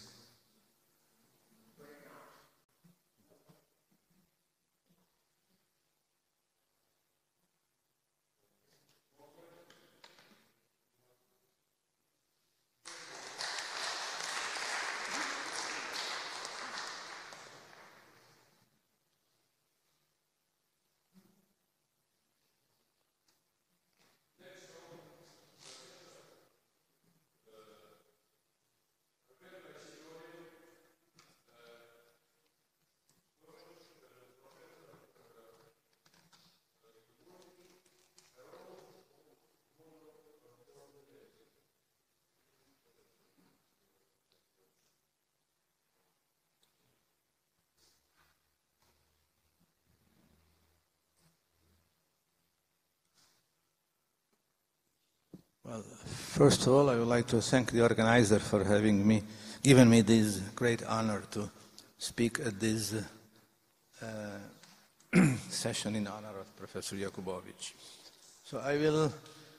Well, first of all, I would like to thank the organizer for having me, given me this great honor to speak at this uh, session in honor of Professor Yakubovich. So I will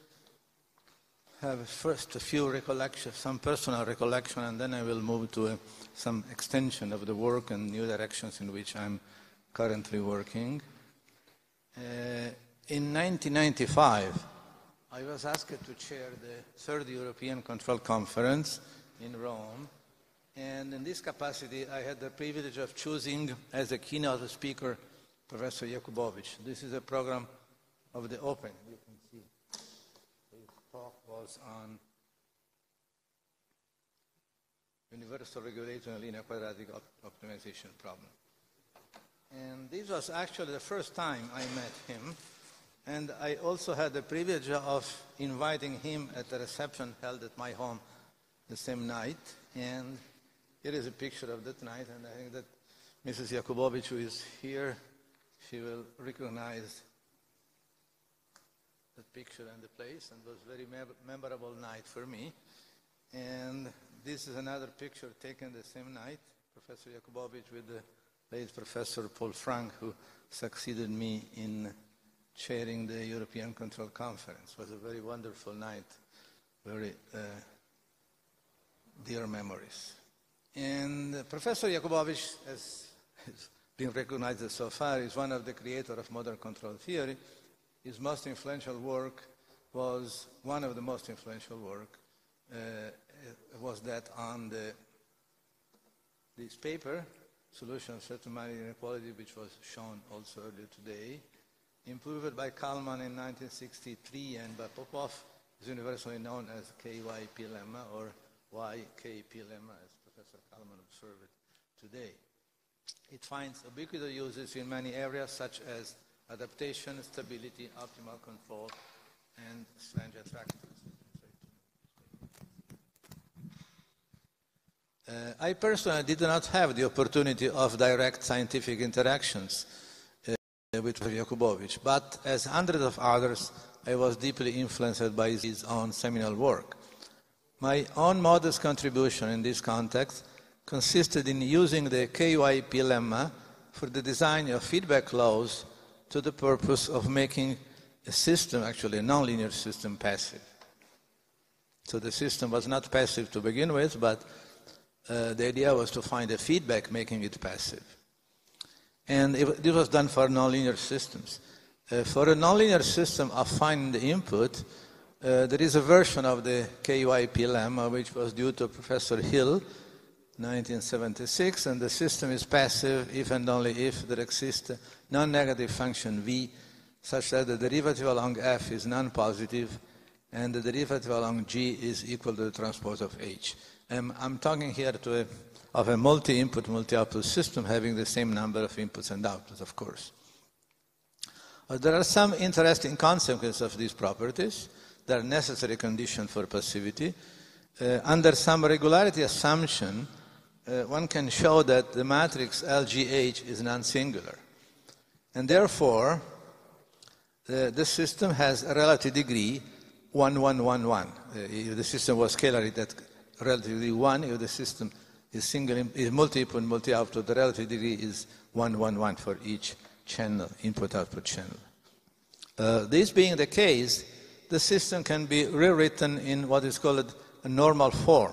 have first a few recollections, some personal recollection, and then I will move to a, some extension of the work and new directions in which I'm currently working. Uh, in nineteen ninety-five, I was asked to chair the third European Control Conference in Rome, and in this capacity I had the privilege of choosing as a keynote speaker Professor Yakubovich. This is a program of the Open. You can see his talk was on universal regulation and linear quadratic op optimization problem. And this was actually the first time I met him. And I also had the privilege of inviting him at a reception held at my home the same night. And here is a picture of that night, and I think that Missus Yakubovich, who is here, she will recognize the picture and the place, and it was a very mem memorable night for me. And this is another picture taken the same night, Professor Yakubovich with the late Professor Paul Frank, who succeeded me in chairing the European Control Conference. It was a very wonderful night, very uh, dear memories. And uh, Professor Yakubovich, as has been recognized so far, is one of the creators of modern control theory. His most influential work was, one of the most influential work, uh, was that on the, this paper, Solution of Certain Matter Inequality, which was shown also earlier today, improved by Kalman in nineteen sixty-three and by Popov, is universally known as K Y P lemma, or Y K P lemma, as Professor Kalman observed today. It finds ubiquitous uses in many areas, such as adaptation, stability, optimal control, and strange attractors. Uh, I personally did not have the opportunity of direct scientific interactions uh, with Yakubovich, but as hundreds of others, I was deeply influenced by his own seminal work. My own modest contribution in this context consisted in using the K Y P lemma for the design of feedback laws to the purpose of making a system, actually a nonlinear system, passive. So the system was not passive to begin with, but uh, the idea was to find a feedback making it passive. And it, it was done for nonlinear systems. Uh, for a nonlinear system of finding the input, uh, there is a version of the K Y P lemma which was due to Professor Hill, nineteen seventy-six, and the system is passive if and only if there exists a non-negative function v such that the derivative along f is non-positive and the derivative along g is equal to the transpose of h. Um, I'm talking here to a, of a multi-input, multi-output system having the same number of inputs and outputs, of course. Uh, there are some interesting consequences of these properties. They are necessary conditions for passivity. Uh, under some regularity assumption, uh, one can show that the matrix L G H is non-singular. And therefore, uh, the system has a relative degree one, one, one, one. Uh, if the system was scalar, that relative degree one. If the system is single, is multi-input, multi-output, the relative degree is one, one, one for each channel, input-output channel. Uh, this being the case, the system can be rewritten in what is called a normal form.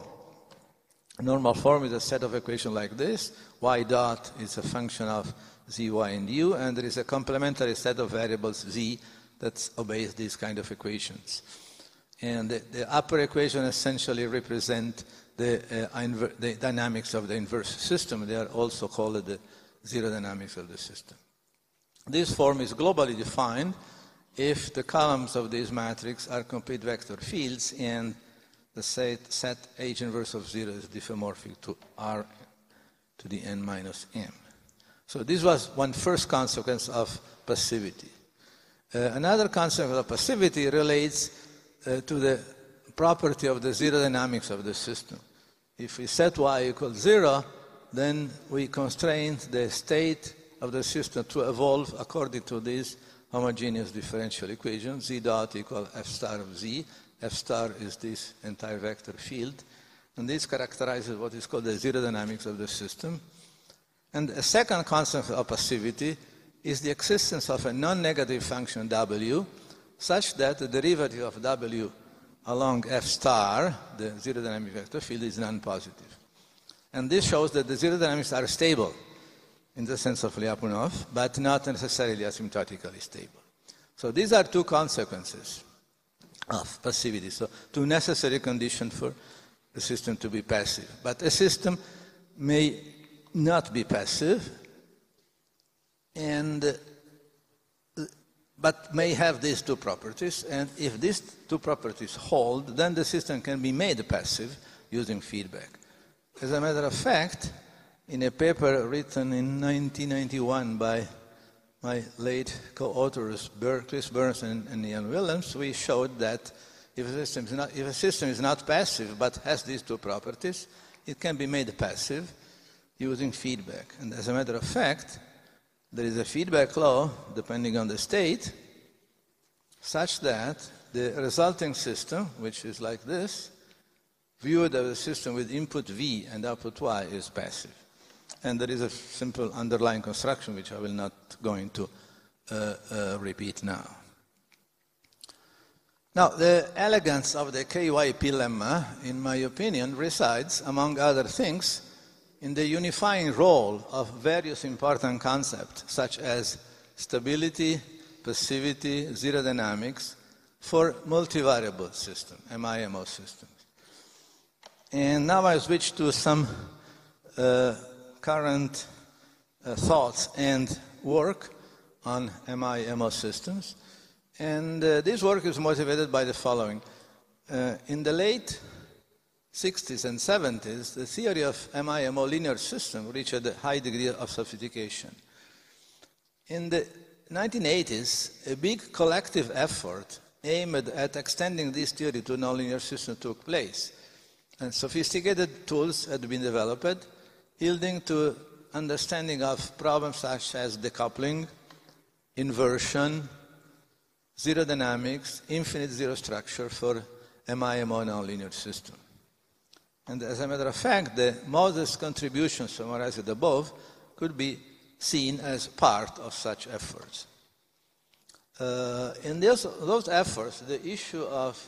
A normal form is a set of equations like this. Y dot is a function of z, y, and u, and there is a complementary set of variables z that obeys these kind of equations. And the, the upper equation essentially represent the, uh, the dynamics of the inverse system. They are also called the zero dynamics of the system. This form is globally defined if the columns of this matrix are complete vector fields and the set, set H inverse of zero is diffeomorphic to R to the n minus m. So this was one first consequence of passivity. Uh, another consequence of passivity relates uh, to the property of the zero dynamics of the system. If we set y equals zero, then we constrain the state of the system to evolve according to this homogeneous differential equation, z dot equal f star of z. F star is this entire vector field, and this characterizes what is called the zero dynamics of the system. And a second consequence of passivity is the existence of a non-negative function w, such that the derivative of w along f star, the zero dynamic vector field, is non-positive. And this shows that the zero dynamics are stable in the sense of Lyapunov, but not necessarily asymptotically stable. So these are two consequences of passivity, so two necessary conditions for the system to be passive. But a system may not be passive, and uh, but may have these two properties, and if these two properties hold, then the system can be made passive using feedback. As a matter of fact, in a paper written in nineteen ninety-one by my late co-authors, Chris Burns and, and Ian Williams, we showed that if a, system is not, if a system is not passive but has these two properties, it can be made passive using feedback. And as a matter of fact, there is a feedback law, depending on the state, such that the resulting system, which is like this, viewed as a system with input V and output Y, is passive. And there is a simple underlying construction, which I will not go into uh, uh, repeat now. Now, the elegance of the K Y P lemma, in my opinion, resides, among other things, in the unifying role of various important concepts, such as stability, passivity, zero dynamics, for multivariable systems, M I M O systems. And now I switch to some uh, current uh, thoughts and work on M I M O systems. And uh, this work is motivated by the following. Uh, in the late sixties and seventies, the theory of M I M O linear system reached a high degree of sophistication. In the nineteen eighties, a big collective effort aimed at extending this theory to nonlinear systems took place. And sophisticated tools had been developed, yielding to understanding of problems such as decoupling, inversion, zero dynamics, infinite zero structure for M I M O nonlinear system. And as a matter of fact, the modest contributions summarized above could be seen as part of such efforts. Uh, in those, those efforts, the issue of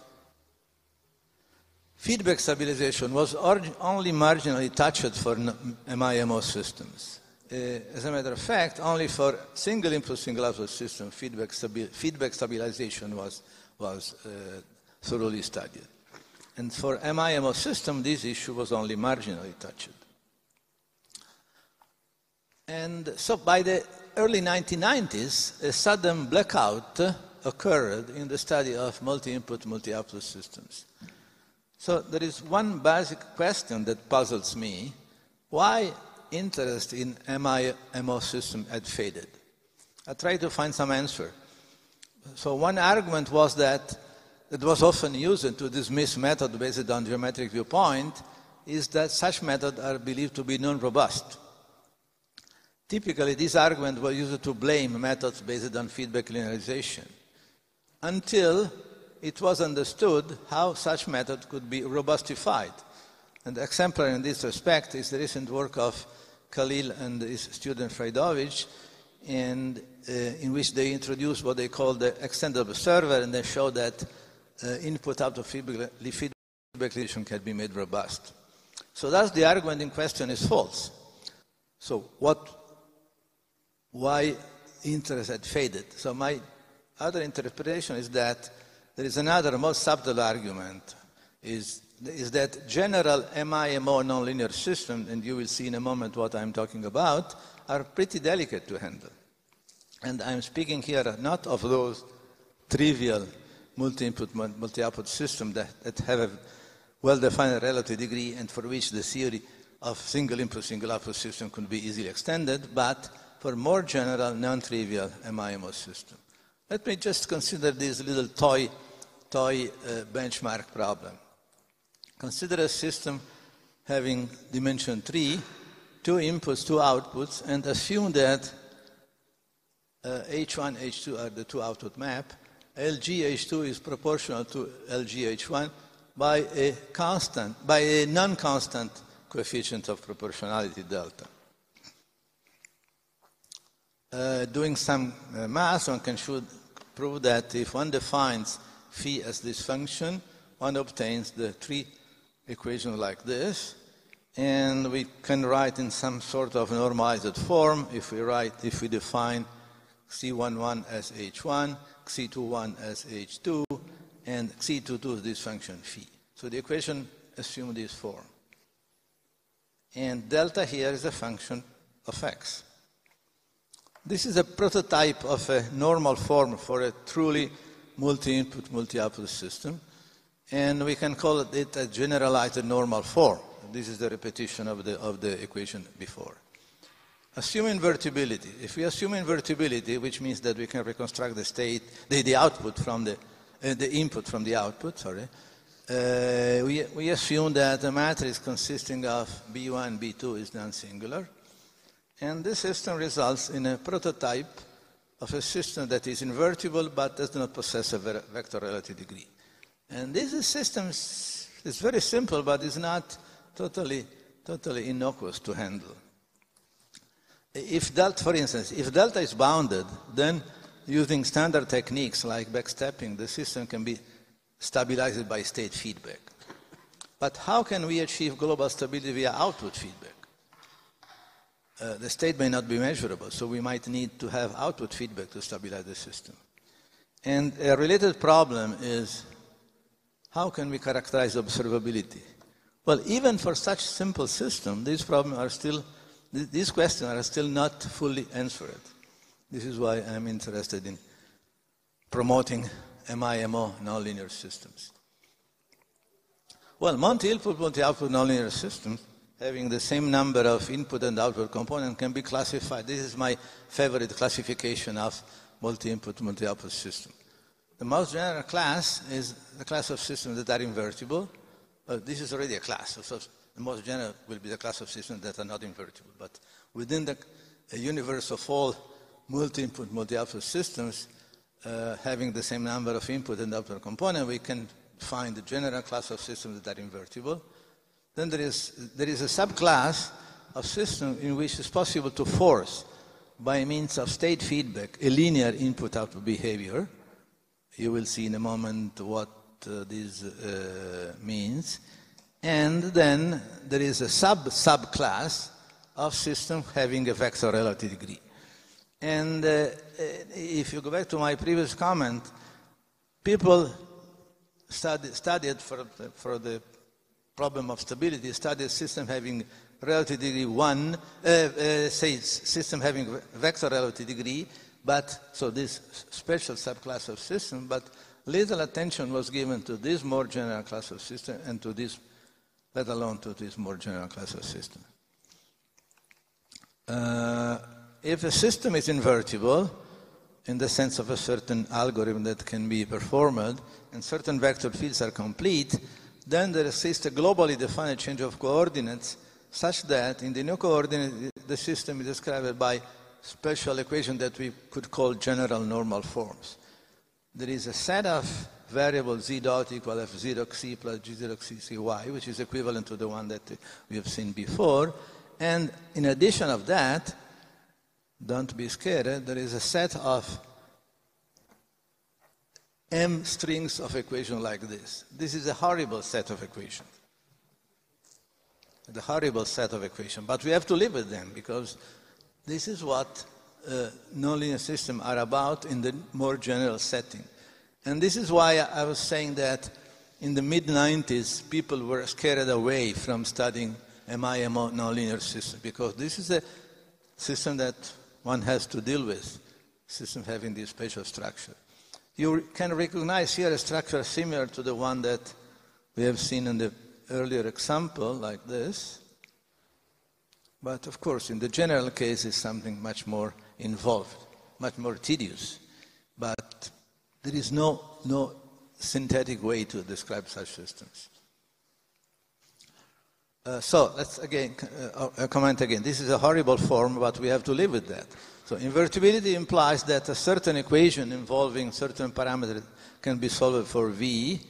feedback stabilization was only marginally touched for M I M O systems. Uh, as a matter of fact, only for single input, single output system, feedback, stabi feedback stabilization was, was uh, thoroughly studied. And for M I M O system, this issue was only marginally touched. And so by the early nineteen nineties, a sudden blackout occurred in the study of multi-input, multi-output systems. So there is one basic question that puzzles me. Why interest in M I M O system had faded? I tried to find some answer. So one argument was that it was often used to dismiss method based on geometric viewpoint is that such methods are believed to be non-robust. Typically, this argument was used to blame methods based on feedback linearization until it was understood how such method could be robustified. And exemplary in this respect is the recent work of Khalil and his student Freidovich, and, uh, in which they introduced what they call the extended observer, and they show that uh, input-output feedback linearization can be made robust. So thus the argument in question is false. So what, why interest had faded? So my other interpretation is that there is another more subtle argument, is, is that general M I M O nonlinear systems, and you will see in a moment what I'm talking about, are pretty delicate to handle. And I'm speaking here not of those trivial multi-input, multi-output systems that, that have a well-defined relative degree and for which the theory of single input, single output system could be easily extended, but for more general, non-trivial M I M O system. Let me just consider this little toy, toy uh, benchmark problem. Consider a system having dimension three, two inputs, two outputs, and assume that uh, H one, H two are the two output map. L G H two is proportional to L G H one by a constant, by a non-constant coefficient of proportionality delta. Uh, doing some uh, math, one can should prove that if one defines phi as this function, one obtains the three equations like this, and we can write in some sort of normalized form if we write, if we define xi one one as H one, xi two one as H two, and xi two two is this function phi. So the equation assumes this form. And delta here is a function of x. This is a prototype of a normal form for a truly multi-input, multi-output system, and we can call it a generalized normal form. This is the repetition of the, of the equation before. assume invertibility. If we assume invertibility, which means that we can reconstruct the state, the, the output from the, uh, the input from the output, sorry, uh, we, we assume that a matrix consisting of B one, B two is non-singular, and this system results in a prototype of a system that is invertible but does not possess a vector relative degree. And this system is very simple, but is not totally, totally innocuous to handle. If delta, for instance, if delta is bounded, then using standard techniques like backstepping, the system can be stabilized by state feedback. But how can we achieve global stability via output feedback? Uh, the state may not be measurable, so we might need to have output feedback to stabilize the system. And a related problem is, how can we characterize observability? Well, even for such simple system, these problems are still, these questions are still not fully answered. This is why I'm interested in promoting M I M O nonlinear systems. Well, multi-input, multi-output nonlinear systems having the same number of input and output components can be classified. This is my favorite classification of multi-input, multi-output system. The most general class is the class of systems that are invertible. Uh, this is already a class, so the most general will be the class of systems that are not invertible. But within the universe of all multi-input, multi-output systems, uh, having the same number of input and output components, we can find the general class of systems that are invertible. Then there is, there is a subclass of systems in which it's possible to force, by means of state feedback, a linear input-output behavior. You will see in a moment what uh, this uh, means. And then there is a sub-subclass of systems having a vector relative degree. And uh, if you go back to my previous comment, people study, studied for the, for the problem of stability, studied a system having relative degree one, uh, uh, say system having vector relative degree, but so this special subclass of system, but little attention was given to this more general class of system and to this, let alone to this more general class of system. Uh, if a system is invertible, in the sense of a certain algorithm that can be performed, and certain vector fields are complete, then there exists a globally defined change of coordinates such that in the new coordinate the system is described by special equation that we could call general normal forms. There is a set of variables z dot equal f zero x plus g zero x c y, which is equivalent to the one that we have seen before. And in addition of that, don't be scared, there is a set of m strings of equations like this. This is a horrible set of equations. The horrible set of equations. But we have to live with them because this is what uh, nonlinear systems are about in the more general setting. And this is why I was saying that in the mid nineties, people were scared away from studying M I M O nonlinear systems because this is a system that one has to deal with, system having this spatial structure. You can recognize here a structure similar to the one that we have seen in the earlier example, like this. But of course, in the general case, it's something much more involved, much more tedious. But there is no, no synthetic way to describe such systems. Uh, so let's again uh, uh, comment again. This is a horrible form, but we have to live with that. So invertibility implies that a certain equation involving certain parameters can be solved for V.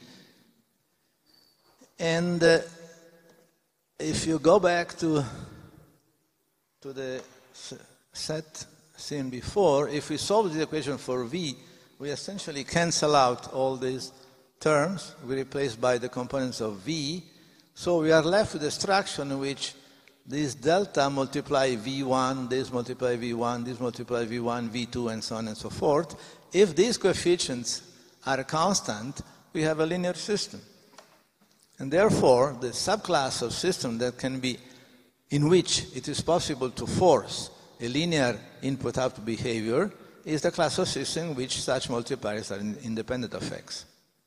And uh, if you go back to, to the set seen before, if we solve the equation for V, we essentially cancel out all these terms. We replace by the components of V. So we are left with a structure in which this delta multiply V one, this multiply V one, this multiply V one, V two, and so on and so forth. If these coefficients are constant, we have a linear system. And therefore, the subclass of system that can be, in which it is possible to force a linear input-output behavior is the class of system in which such multipliers are independent of x.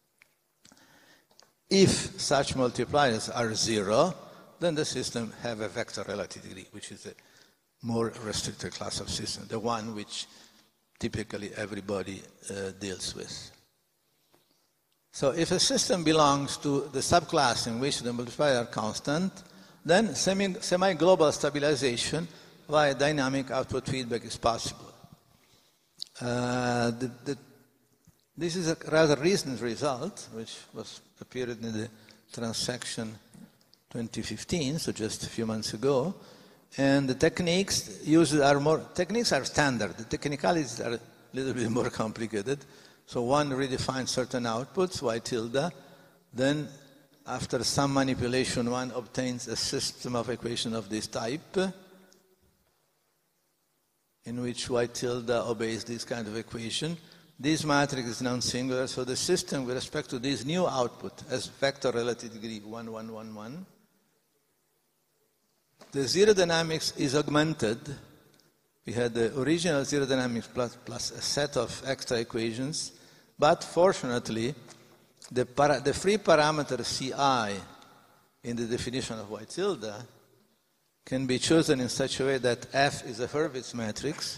If such multipliers are zero, then the system have a vector relative degree, which is a more restricted class of systems, the one which typically everybody uh, deals with. So if a system belongs to the subclass in which the multipliers are constant, then semi, semi-global stabilization via dynamic output feedback is possible. Uh, the, the, this is a rather recent result, which was appeared in the Transaction twenty fifteen, so just a few months ago. And the techniques used are more, techniques are standard. The technicalities are a little bit more complicated. So one redefines certain outputs, y tilde, then after some manipulation one obtains a system of equation of this type, in which y tilde obeys this kind of equation. This matrix is non-singular, so the system with respect to this new output has vector relative degree one, one, one, one. The zero dynamics is augmented. We had the original zero dynamics plus, plus a set of extra equations, but fortunately, the, para, the free parameter Ci in the definition of y tilde can be chosen in such a way that F is a Hurwitz matrix.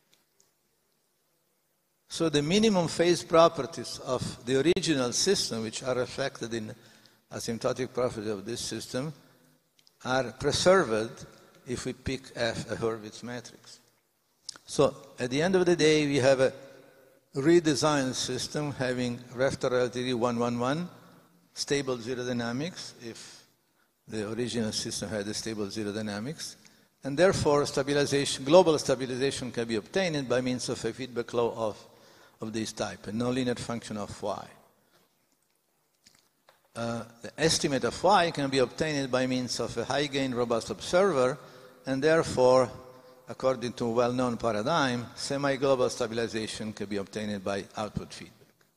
So the minimum phase properties of the original system, which are reflected in asymptotic properties of this system, are preserved if we pick F a Hurwitz matrix. So at the end of the day, we have a redesigned system having vector relativity one, one, one, stable zero dynamics if the original system had a stable zero dynamics, and therefore stabilization, global stabilization can be obtained by means of a feedback law of, of this type, a nonlinear function of y. Uh, the estimate of y can be obtained by means of a high-gain robust observer, and therefore, according to a well-known paradigm, semi-global stabilization can be obtained by output feedback.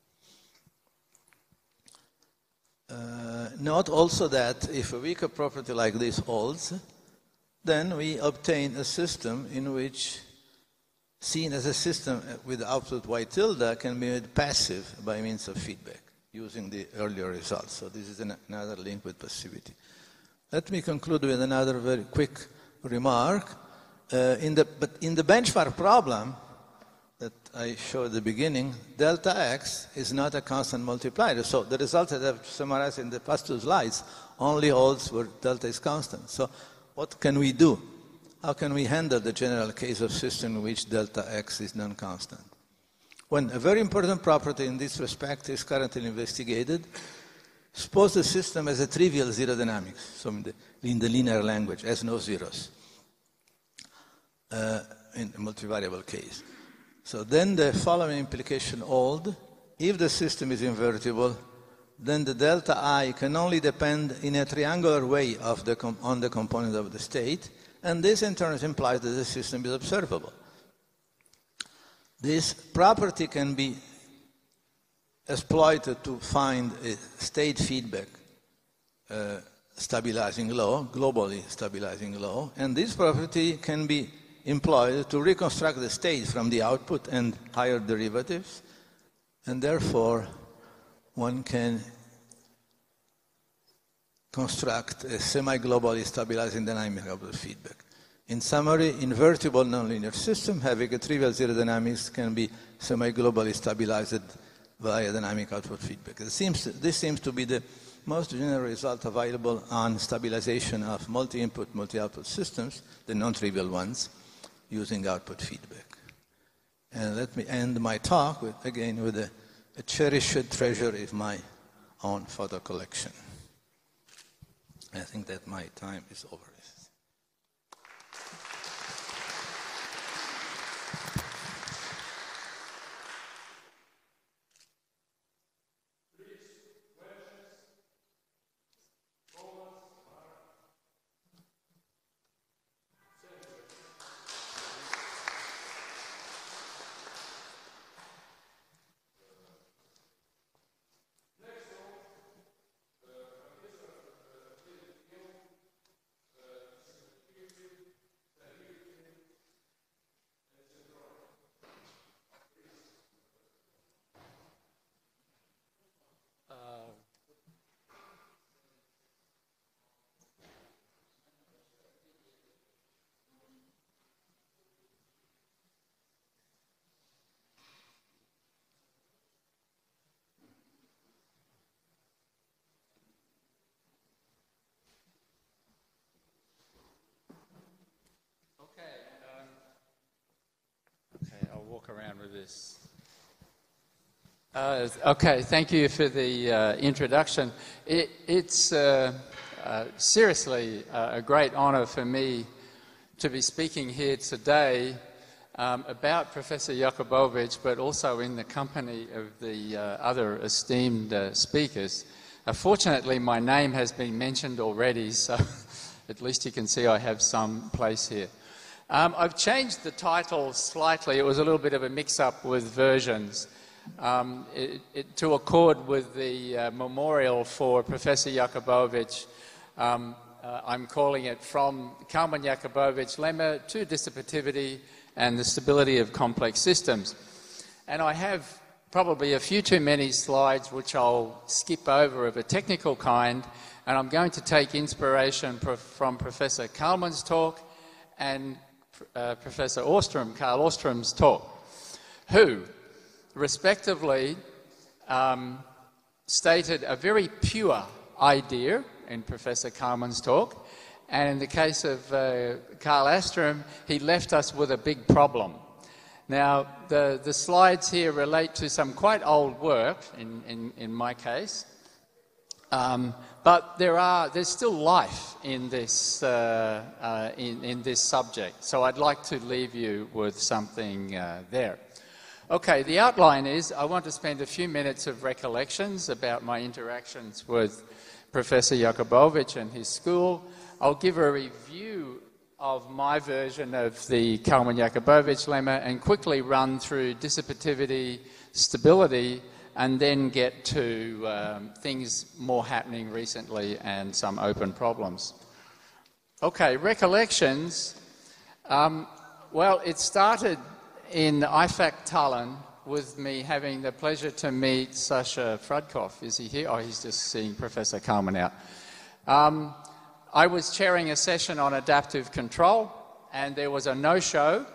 Uh, note also that if a weaker property like this holds, then we obtain a system in which, seen as a system with output y tilde, can be made passive by means of feedback, using the earlier results. So this is an, another link with passivity. Let me conclude with another very quick remark. Uh, in the, but in the benchmark problem that I showed at the beginning, delta x is not a constant multiplier. So the result that I've summarized in the past two slides only holds where delta is constant. So what can we do? How can we handle the general case of system in which delta x is non-constant? When a very important property in this respect is currently investigated, suppose the system has a trivial zero dynamics, so in the, in the linear language, has no zeros, uh, in the multivariable case. So then the following implication holds: if the system is invertible, then the delta I can only depend in a triangular way of the com on the component of the state, and this in turn implies that the system is observable. This property can be exploited to find a state feedback uh, stabilizing law, globally stabilizing law, and this property can be employed to reconstruct the state from the output and higher derivatives, and therefore one can construct a semi-globally stabilizing dynamic of the feedback. In summary, invertible nonlinear system having a trivial zero dynamics can be semi-globally stabilized via dynamic output feedback. It seems, this seems to be the most general result available on stabilization of multi-input, multi-output systems, the non-trivial ones, using output feedback. And let me end my talk with, again with a, a cherished treasure of my own photo collection. I think that my time is over. walk around with this. Uh, okay, thank you for the uh, introduction. It, it's uh, uh, seriously uh, a great honor for me to be speaking here today um, about Professor Yakubovich, but also in the company of the uh, other esteemed uh, speakers. Uh, fortunately, my name has been mentioned already, so at least you can see I have some place here. Um, I've changed the title slightly. It was a little bit of a mix-up with versions. Um, it, it, to accord with the uh, memorial for Professor Yakubovich, um, uh, I'm calling it From Kalman Yakubovich Lemma to Dissipativity and the Stability of Complex Systems. And I have probably a few too many slides which I'll skip over of a technical kind, and I'm going to take inspiration pro from Professor Kalman's talk and uh, Professor Åström, Carl Åström's talk, who respectively um, stated a very pure idea in Professor Kalman's talk, and in the case of uh, Carl Åström, he left us with a big problem. Now, the, the slides here relate to some quite old work, in, in, in my case, um, but there are, there's still life in this, uh, uh, in, in this subject, so I'd like to leave you with something uh, there. Okay, the outline is I want to spend a few minutes of recollections about my interactions with Professor Yakubovich and his school. I'll give a review of my version of the Kalman-Yakubovich lemma and quickly run through dissipativity, stability, and then get to um, things more happening recently and some open problems. Okay, recollections. Um, well, it started in I FAC Tallinn with me having the pleasure to meet Sasha Fradkov. Is he here? Oh, he's just seeing Professor Kalman out. Um, I was chairing a session on adaptive control, and there was a no-show,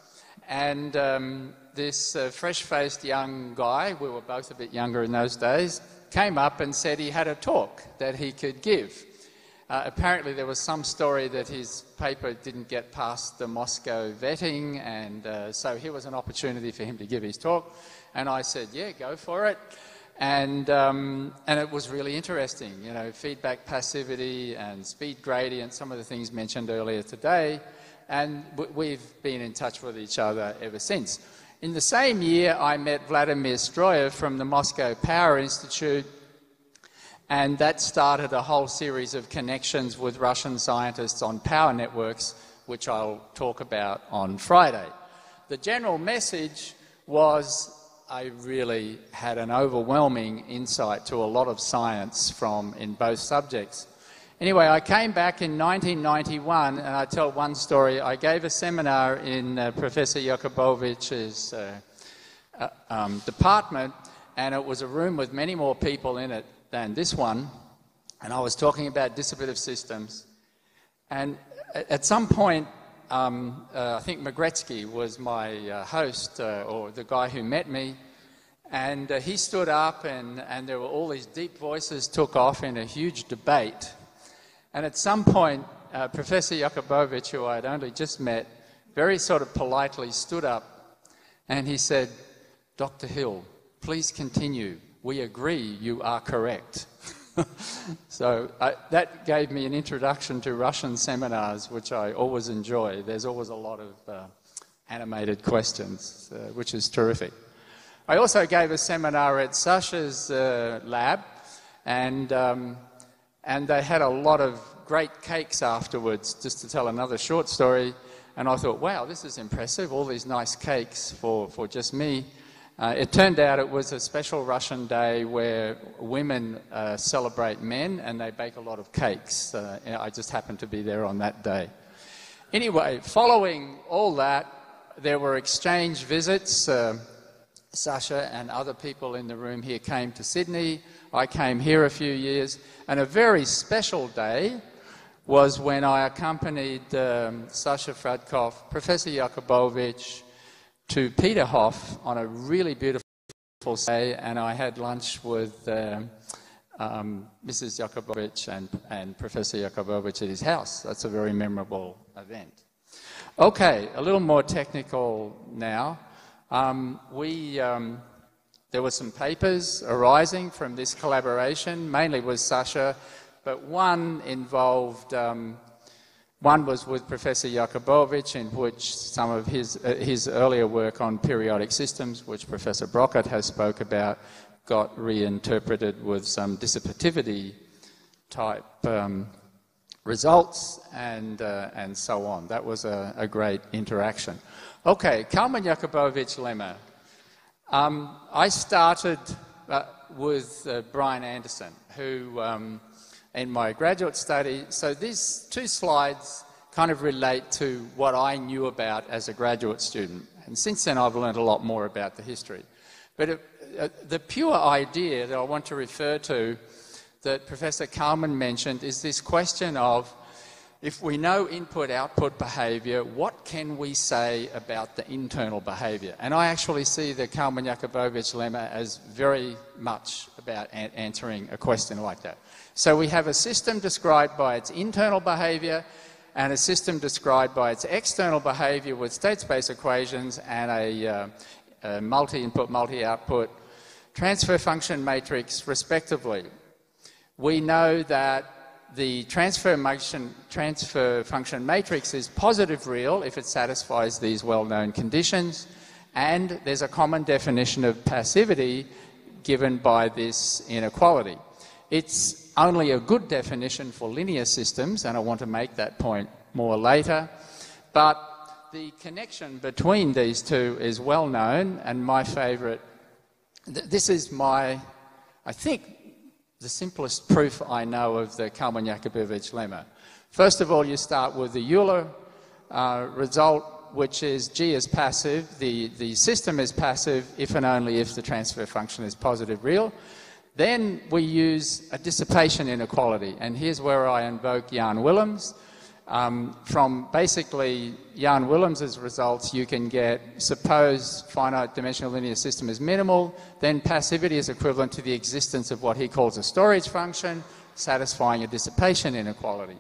and um, this uh, fresh-faced young guy, we were both a bit younger in those days, came up and said he had a talk that he could give. Uh, apparently there was some story that his paper didn't get past the Moscow vetting, and uh, so here was an opportunity for him to give his talk, and I said, yeah, go for it. And, um, and it was really interesting, you know, feedback passivity and speed gradient, some of the things mentioned earlier today, and we've been in touch with each other ever since. In the same year, I met Vladimir Stroyev from the Moscow Power Institute, and that started a whole series of connections with Russian scientists on power networks, which I'll talk about on Friday. The general message was I really had an overwhelming insight to a lot of science from in both subjects. Anyway, I came back in nineteen ninety-one, and I tell one story. I gave a seminar in uh, Professor Yakubovich's uh, uh, um, department, and it was a room with many more people in it than this one, and I was talking about dissipative systems. And at some point, um, uh, I think Magretsky was my uh, host, uh, or the guy who met me, and uh, he stood up, and, and there were all these deep voices took off in a huge debate. And at some point, uh, Professor Yakubovich, who I had only just met, very sort of politely stood up, and he said, Doctor Hill, please continue. We agree you are correct. So I, that gave me an introduction to Russian seminars, which I always enjoy. There's always a lot of uh, animated questions, uh, which is terrific. I also gave a seminar at Sasha's uh, lab, and, um, and they had a lot of great cakes afterwards, just to tell another short story. And I thought, wow, this is impressive, all these nice cakes for, for just me. Uh, it turned out it was a special Russian day where women uh, celebrate men, and they bake a lot of cakes. Uh, I just happened to be there on that day. Anyway, following all that, there were exchange visits. Uh, Sasha and other people in the room here came to Sydney. I came here a few years. And a very special day was when I accompanied um, Sasha Fradkov, Professor Yakubovich, to Peterhof on a really beautiful day, and I had lunch with um, um, Missus Yakubovich and, and Professor Yakubovich at his house. That's a very memorable event. Okay, a little more technical now. Um, we, um, there were some papers arising from this collaboration, mainly with Sasha, but one involved, um, one was with Professor Yakubovich, in which some of his, uh, his earlier work on periodic systems, which Professor Brockett has spoke about, got reinterpreted with some dissipativity type um, results and, uh, and so on. That was a, a great interaction. Okay, Kalman-Yakubovich lemma. Um, I started uh, with uh, Brian Anderson, who um, in my graduate study, so these two slides kind of relate to what I knew about as a graduate student. And since then I've learned a lot more about the history. But it, uh, the pure idea that I want to refer to that Professor Kalman mentioned is this question of, if we know input-output behaviour, what can we say about the internal behaviour? And I actually see the Kalman-Yakubovich lemma as very much about an answering a question like that. So we have a system described by its internal behaviour and a system described by its external behaviour with state space equations and a, uh, a multi-input, multi-output transfer function matrix, respectively. We know that the transfer function, transfer function matrix is positive real if it satisfies these well-known conditions, and there's a common definition of passivity given by this inequality. It's only a good definition for linear systems, and I want to make that point more later, but the connection between these two is well known, and my favourite, th this is my, I think, the simplest proof I know of the Kalman-Yakubovich lemma. First of all, you start with the Euler uh, result, which is G is passive, the, the system is passive if and only if the transfer function is positive real. Then we use a dissipation inequality, and here's where I invoke Jan Willems. Um, from basically Jan Willems's results, you can get, suppose finite dimensional linear system is minimal, then passivity is equivalent to the existence of what he calls a storage function, satisfying a dissipation inequality.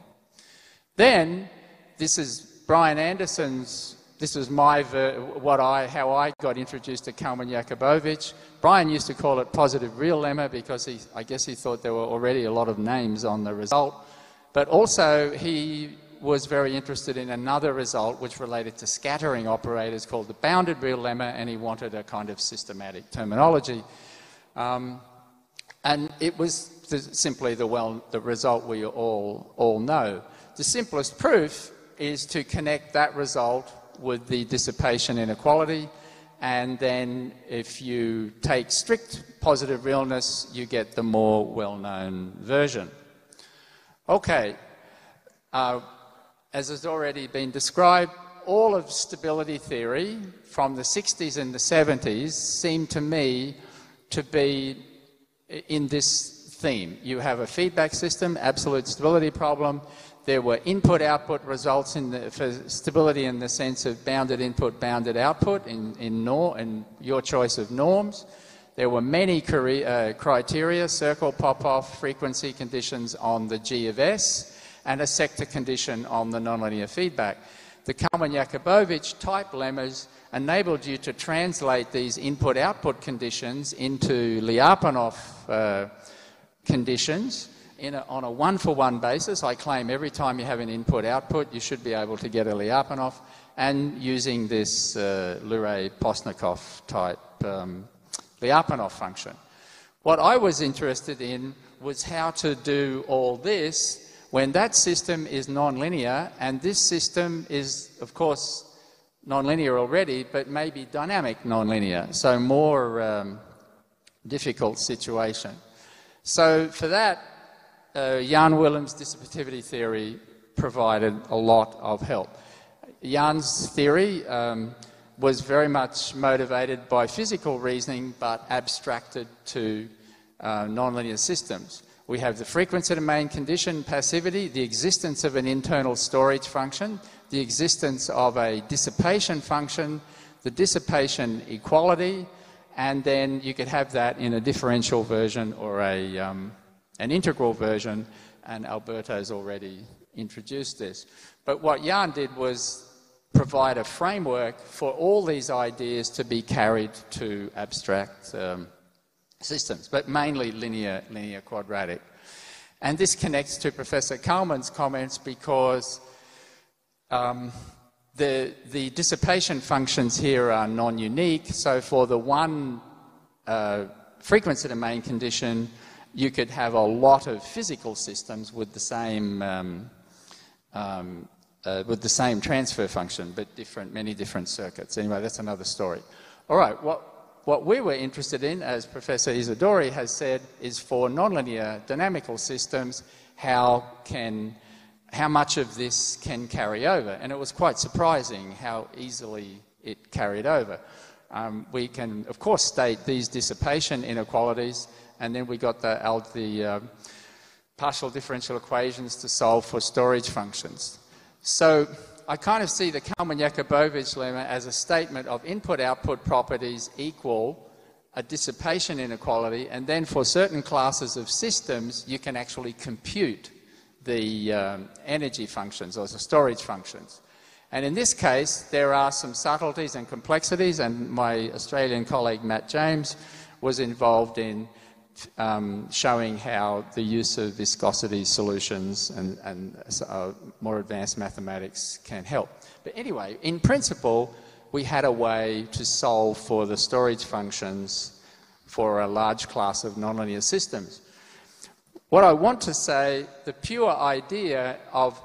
Then, this is Brian Anderson's, this was my, ver what I, how I got introduced to Kalman-Yakubovich. Brian used to call it positive real lemma because he, I guess he thought there were already a lot of names on the result. But also, he was very interested in another result which related to scattering operators called the bounded real lemma, and he wanted a kind of systematic terminology. Um, and it was the, simply the, well, the result we all, all know. The simplest proof is to connect that result with the dissipation inequality, and then if you take strict positive realness, you get the more well-known version. Okay. Uh, As has already been described, all of stability theory from the sixties and the seventies seemed to me to be in this theme. You have a feedback system, absolute stability problem. There were input-output results in the, for stability in the sense of bounded input, bounded output in, in, nor, in your choice of norms. There were many uh, criteria, circle, pop-off, frequency conditions on the G of S, and a sector condition on the nonlinear feedback. The Kalman-Yakubovich type lemmas enabled you to translate these input-output conditions into Lyapunov uh, conditions in a, on a one-for-one basis. I claim every time you have an input-output, you should be able to get a Lyapunov, and using this uh, Luray-Postnikov type um, Lyapunov function. What I was interested in was how to do all this when that system is nonlinear, and this system is, of course, nonlinear already, but maybe dynamic nonlinear, so more um, difficult situation. So for that, uh, Jan Willems' dissipativity theory provided a lot of help. Jan's theory um, was very much motivated by physical reasoning, but abstracted to uh, nonlinear systems. We have the frequency domain condition, passivity, the existence of an internal storage function, the existence of a dissipation function, the dissipation equality, and then you could have that in a differential version or a, um, an integral version, and Alberto's already introduced this. But what Jan did was provide a framework for all these ideas to be carried to abstract um, systems, but mainly linear, linear quadratic. And this connects to Professor Kalman's comments because um, the, the dissipation functions here are non-unique. So for the one uh, frequency domain condition, you could have a lot of physical systems with the same um, um, uh, with the same transfer function, but different, many different circuits. Anyway, that's another story. All right. What what we were interested in, as Professor Isidori has said, is for nonlinear dynamical systems, how can how much of this can carry over, and it was quite surprising how easily it carried over. Um, we can, of course, state these dissipation inequalities. And then we got the, the uh, partial differential equations to solve for storage functions. So I kind of see the Kalman-Yakubovich lemma as a statement of input-output properties equal a dissipation inequality, and then for certain classes of systems, you can actually compute the um, energy functions or the storage functions. And in this case, there are some subtleties and complexities, and my Australian colleague Matt James was involved in Um, showing how the use of viscosity solutions and, and uh, more advanced mathematics can help. But anyway, in principle, we had a way to solve for the storage functions for a large class of nonlinear systems. What I want to say, the pure idea of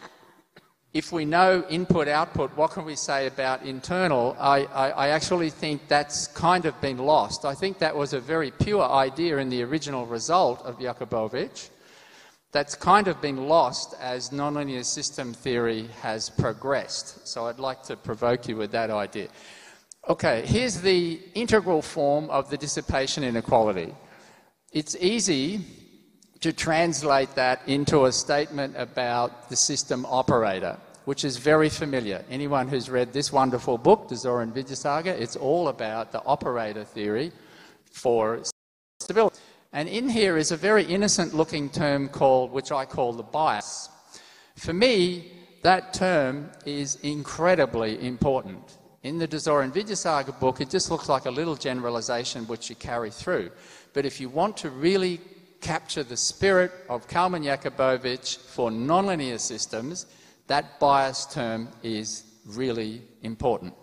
if we know input-output, what can we say about internal? I, I, I actually think that's kind of been lost. I think that was a very pure idea in the original result of Yakubovich. That's kind of been lost as nonlinear system theory has progressed. So I'd like to provoke you with that idea. Okay, here's the integral form of the dissipation inequality. It's easy to translate that into a statement about the system operator, which is very familiar. Anyone who's read this wonderful book, the Zorin Vidyasagar, it's all about the operator theory for stability. And in here is a very innocent-looking term called, which I call the bias. For me, that term is incredibly important. In the Zorin Vidyasagar book, it just looks like a little generalization which you carry through. But if you want to really capture the spirit of Kalman-Yakubovich for nonlinear systems, that bias term is really important.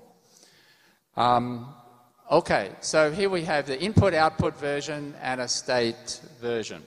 Um, okay, so here we have the input-output version and a state version.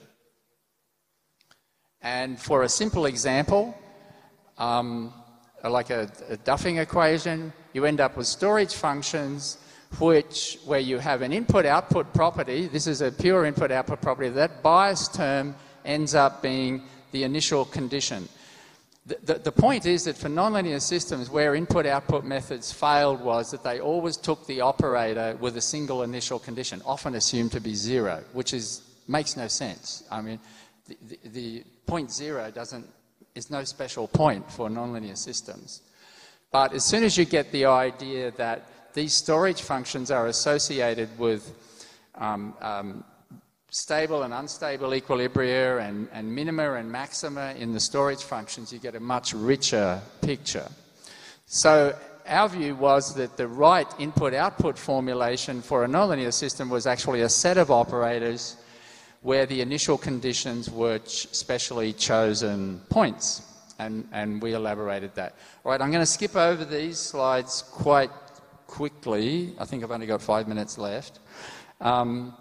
And for a simple example, um, like a, a Duffing equation, you end up with storage functions which, where you have an input-output property. This is a pure input-output property. That bias term ends up being the initial condition. The, the, the point is that for nonlinear systems where input-output methods failed was that they always took the operator with a single initial condition, often assumed to be zero, which is, makes no sense. I mean, the, the, the point zero doesn't, is no special point for nonlinear systems. But as soon as you get the idea that these storage functions are associated with um, um, stable and unstable equilibria and, and minima and maxima in the storage functions, you get a much richer picture. So our view was that the right input-output formulation for a nonlinear system was actually a set of operators where the initial conditions were ch specially chosen points, and, and we elaborated that. All right, I'm going to skip over these slides quite quickly. I think I've only got five minutes left. Um,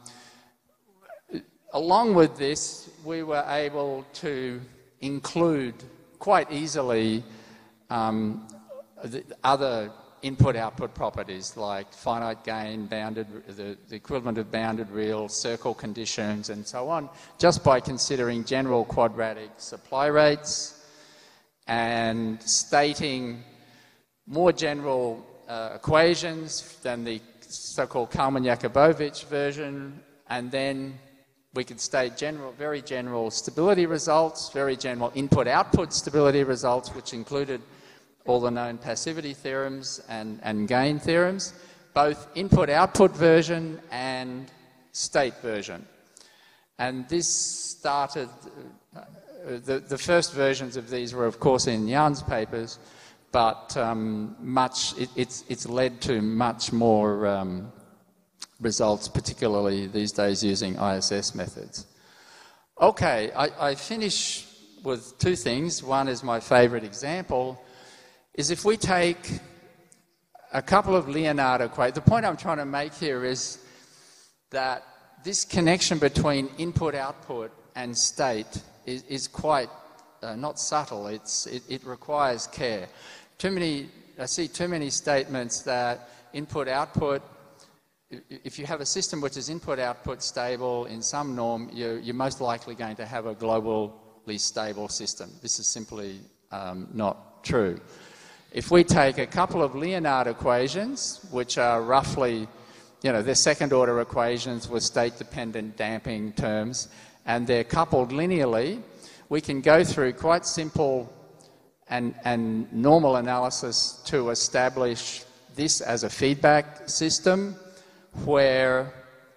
along with this, we were able to include quite easily um, the other input-output properties like finite gain, bounded, the, the equivalent of bounded real, circle conditions, and so on, just by considering general quadratic supply rates and stating more general uh, equations than the so-called Kalman-Yakubovich version, and then we could state general, very general stability results, very general input-output stability results, which included all the known passivity theorems and, and gain theorems, both input-output version and state version. And this started, uh, the, the first versions of these were, of course, in Jan's papers, but um, much, it, it's, it's led to much more um, results, particularly these days using I S S methods. Okay, I, I finish with two things. One is my favorite example, is if we take a couple of Leonard equations. The point I'm trying to make here is that this connection between input-output and state is, is quite uh, not subtle. It's, it, it requires care. Too many, I see too many statements that input-output, if you have a system which is input-output stable in some norm, you're, you're most likely going to have a globally stable system. This is simply um, not true. If we take a couple of Leonard equations, which are roughly, you know, they're second-order equations with state-dependent damping terms, and they're coupled linearly, we can go through quite simple and, and normal analysis to establish this as a feedback system where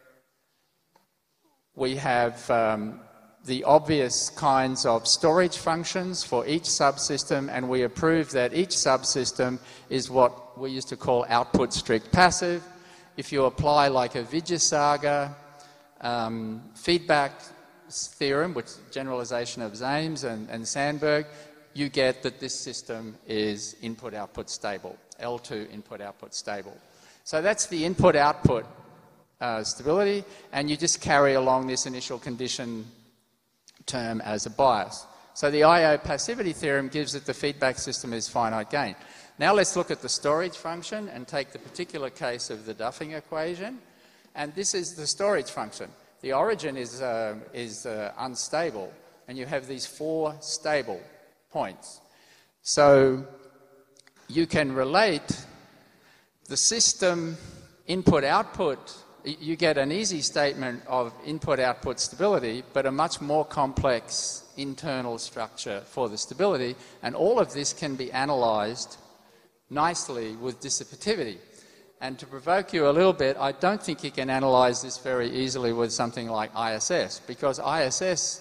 we have um, the obvious kinds of storage functions for each subsystem, and we approve that each subsystem is what we used to call output strict passive. If you apply like a Vidyasagar um, feedback theorem, which is generalization of Zames and, and Sandberg, you get that this system is input-output stable, L two input-output stable. So that's the input-output uh, stability, and you just carry along this initial condition term as a bias. So the I O passivity theorem gives that the feedback system is finite gain. Now let's look at the storage function and take the particular case of the Duffing equation. And this is the storage function. The origin is, uh, is uh, unstable, and you have these four stable points. So you can relate the system input-output. You get an easy statement of input-output stability, but a much more complex internal structure for the stability, and all of this can be analysed nicely with dissipativity. And to provoke you a little bit, I don't think you can analyse this very easily with something like I S S, because I S S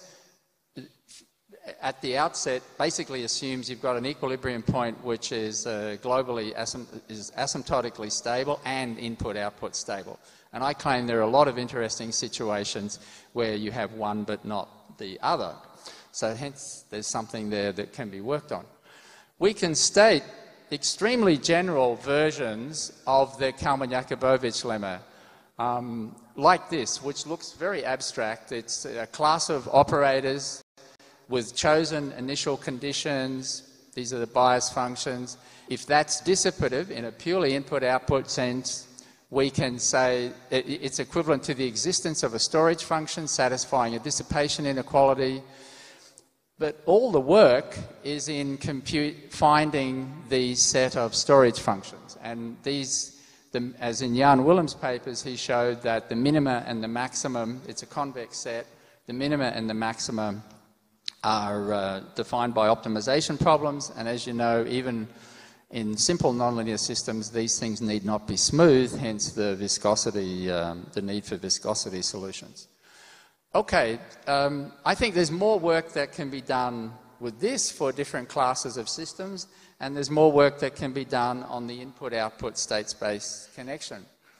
at the outset basically assumes you've got an equilibrium point which is uh, globally asym is asymptotically stable and input-output stable. And I claim there are a lot of interesting situations where you have one but not the other. So hence there's something there that can be worked on. We can state extremely general versions of the Kalman-Yakubovich lemma, um, like this, which looks very abstract. It's a class of operators with chosen initial conditions. These are the bias functions. If that's dissipative in a purely input-output sense, we can say it's equivalent to the existence of a storage function satisfying a dissipation inequality. But all the work is in compute finding the set of storage functions. And these, the, as in Jan Willem's papers, he showed that the minima and the maximum, it's a convex set, the minima and the maximum are uh, defined by optimization problems. And as you know, even in simple nonlinear systems, these things need not be smooth, hence the viscosity, um, the need for viscosity solutions. Okay, um, I think there's more work that can be done with this for different classes of systems, and there's more work that can be done on the input-output state-space connection.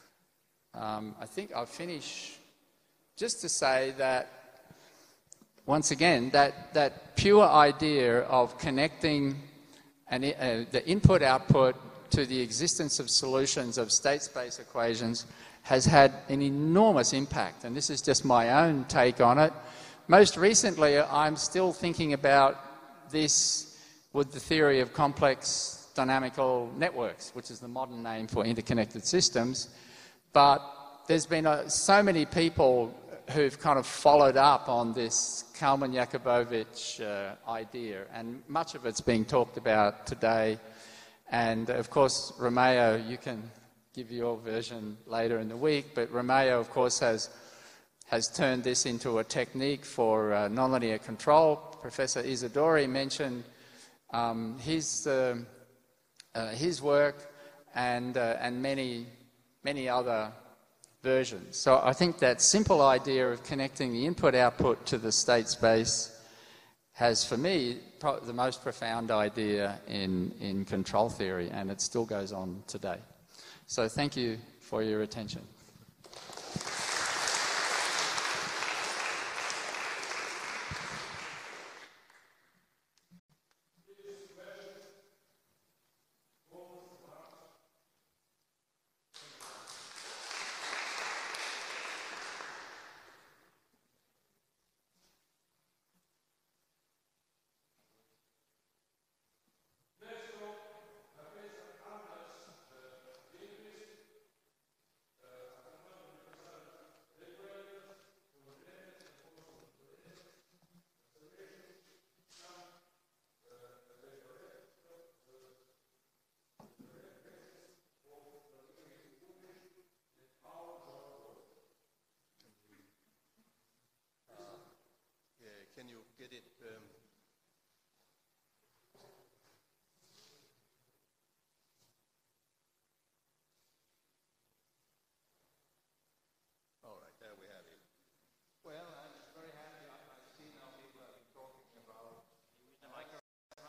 Um, I think I'll finish just to say that, once again, that, that pure idea of connecting an, uh, the input-output to the existence of solutions of state-space equations has had an enormous impact, and this is just my own take on it. Most recently, I'm still thinking about this with the theory of complex dynamical networks, which is the modern name for interconnected systems. But there's been a, so many people who've kind of followed up on this Kalman-Yakubovich uh, idea, and much of it's being talked about today. And of course, Romeo, you can give your version later in the week, but Romeo, of course, has, has turned this into a technique for uh, nonlinear control. Professor Isidori mentioned um, his, uh, uh, his work and, uh, and many, many other versions. So I think that simple idea of connecting the input-output to the state space has, for me, pro the most profound idea in, in control theory, and it still goes on today. So thank you for your attention. Can you get it? Um... All right, there we have it. Well, I'm very happy. I see now people have been talking about the microphone.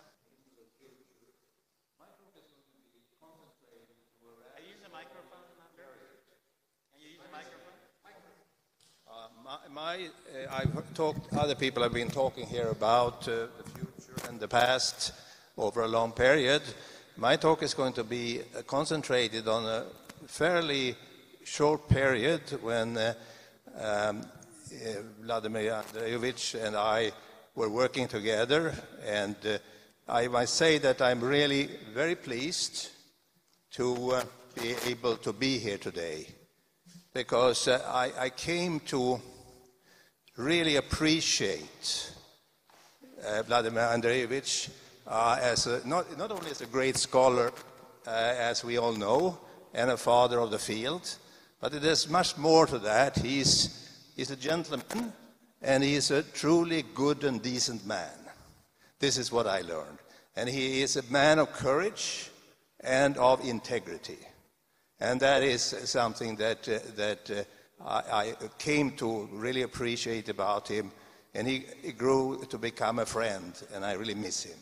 My talk is going to be concentrated to a Are you using a microphone, Alberto? Can you use a microphone? Uh, my, my uh, I've talked, other people have been talking here about uh, the future and the past over a long period. My talk is going to be uh, concentrated on a fairly short period when uh, um, uh, Vladimir Andreevich and I were working together, and uh, I must say that I'm really very pleased to uh, be able to be here today, because uh, I, I came to really appreciate uh, Vladimir Andreevich uh, as a, not, not only as a great scholar, uh, as we all know, and a father of the field, but it is much more to that. He's, he's a gentleman, and he's a truly good and decent man. This is what I learned. And he is a man of courage and of integrity. And that is something that, uh, that uh, I, I came to really appreciate about him. And he, he grew to become a friend, and I really miss him.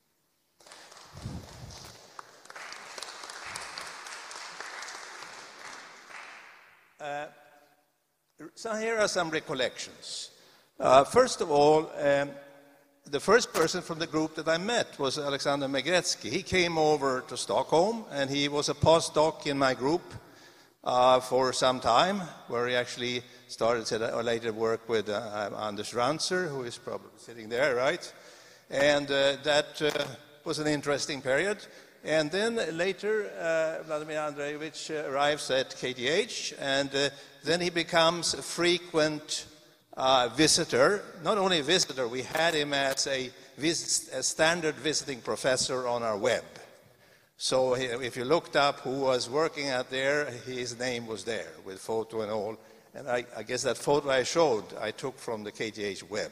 Uh, so here are some recollections. Uh, first of all, um, the first person from the group that I met was Alexander Megretsky. He came over to Stockholm, and he was a postdoc in my group uh, for some time, where he actually started to later work with uh, Anders Ranzer, who is probably sitting there, right? And uh, that uh, was an interesting period. And then later, uh, Vladimir Andreevich arrives at K T H, and uh, then he becomes a frequent uh, visitor. Not only a visitor, we had him as a, vis a standard visiting professor on our web. So he, if you looked up who was working out there, his name was there with photo and all. And I, I guess that photo I showed, I took from the K T H web.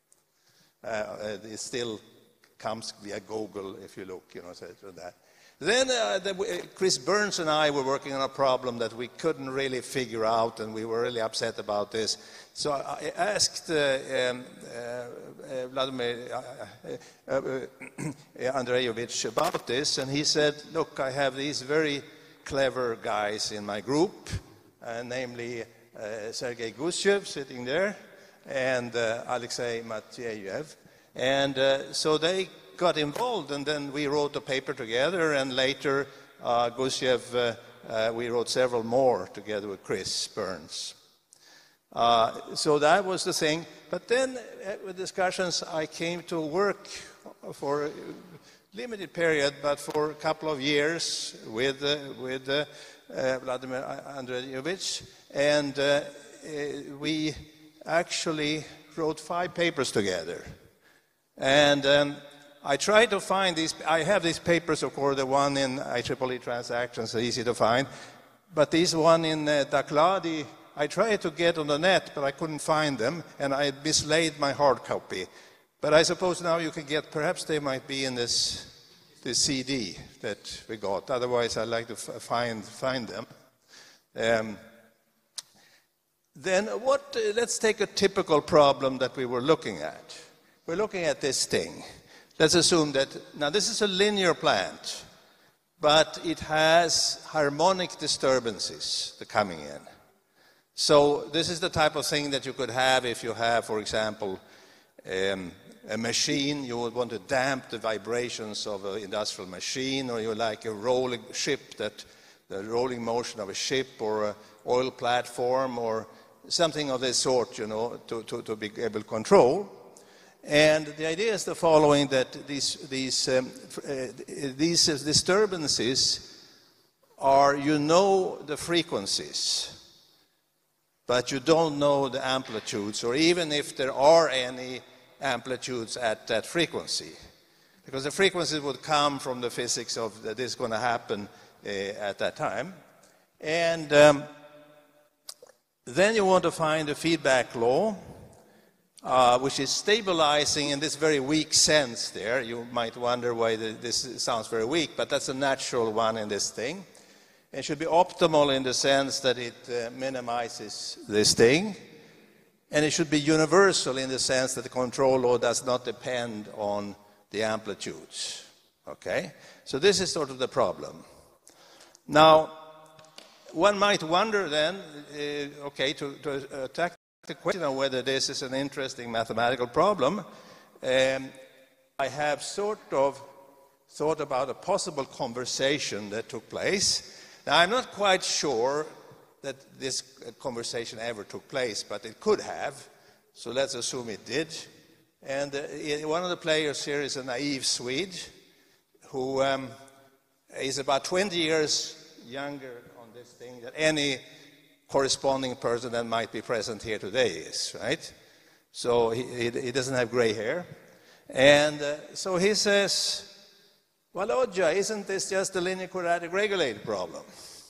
Uh, it still comes via Google if you look, you know, so that. Then uh, the, uh, Chris Burns and I were working on a problem that we couldn't really figure out, and we were really upset about this. So I asked uh, um, uh, uh, Vladimir uh, uh, uh, Andreevich about this, and he said, look, I have these very clever guys in my group, uh, namely uh, Sergei Gushev sitting there, and uh, Alexei Matveyev. And uh, so they got involved, and then we wrote a paper together, and later uh, Gushev, uh, uh, we wrote several more together with Chris Burns. Uh, so that was the thing. But then uh, with discussions, I came to work for a limited period, but for a couple of years with, uh, with uh, uh, Vladimir Andreevich, and uh, uh, we actually wrote five papers together. And um, I tried to find these, I have these papers, of course, the one in I triple E transactions, are easy to find, but this one in uh, Dakladi, I tried to get on the net, but I couldn't find them, and I mislaid my hard copy. But I suppose now you can get, perhaps they might be in this, this C D that we got. Otherwise, I'd like to f find, find them. Um, then what, uh, let's take a typical problem that we were looking at. we're looking at this thing. Let's assume that, now this is a linear plant, but it has harmonic disturbances that are coming in. So this is the type of thing that you could have if you have, for example, um, a machine. You would want to damp the vibrations of an industrial machine, or you like a rolling ship, that the rolling motion of a ship, or an oil platform, or something of this sort, you know, to, to, to be able to control. And the idea is the following, that these, these, um, uh, these disturbances are, you know the frequencies, but you don't know the amplitudes, or even if there are any amplitudes at that frequency. Because the frequencies would come from the physics of that this is going to happen uh, at that time. And um, then you want to find the feedback law, uh, which is stabilizing in this very weak sense there. You might wonder why the, this sounds very weak, but that's a natural one in this thing. It should be optimal in the sense that it uh, minimizes this thing. And it should be universal in the sense that the control law does not depend on the amplitudes. Okay? So this is sort of the problem. Now, one might wonder then, uh, okay, to, to attack the question of whether this is an interesting mathematical problem, um, I have sort of thought about a possible conversation that took place. Now, I'm not quite sure that this conversation ever took place, but it could have, so let's assume it did. And uh, one of the players here is a naive Swede who um, is about twenty years younger on this thing than any corresponding person that might be present here today is, right? So he, he, he doesn't have gray hair. And uh, so he says, well, Oja, isn't this just a linear quadratic regulator problem?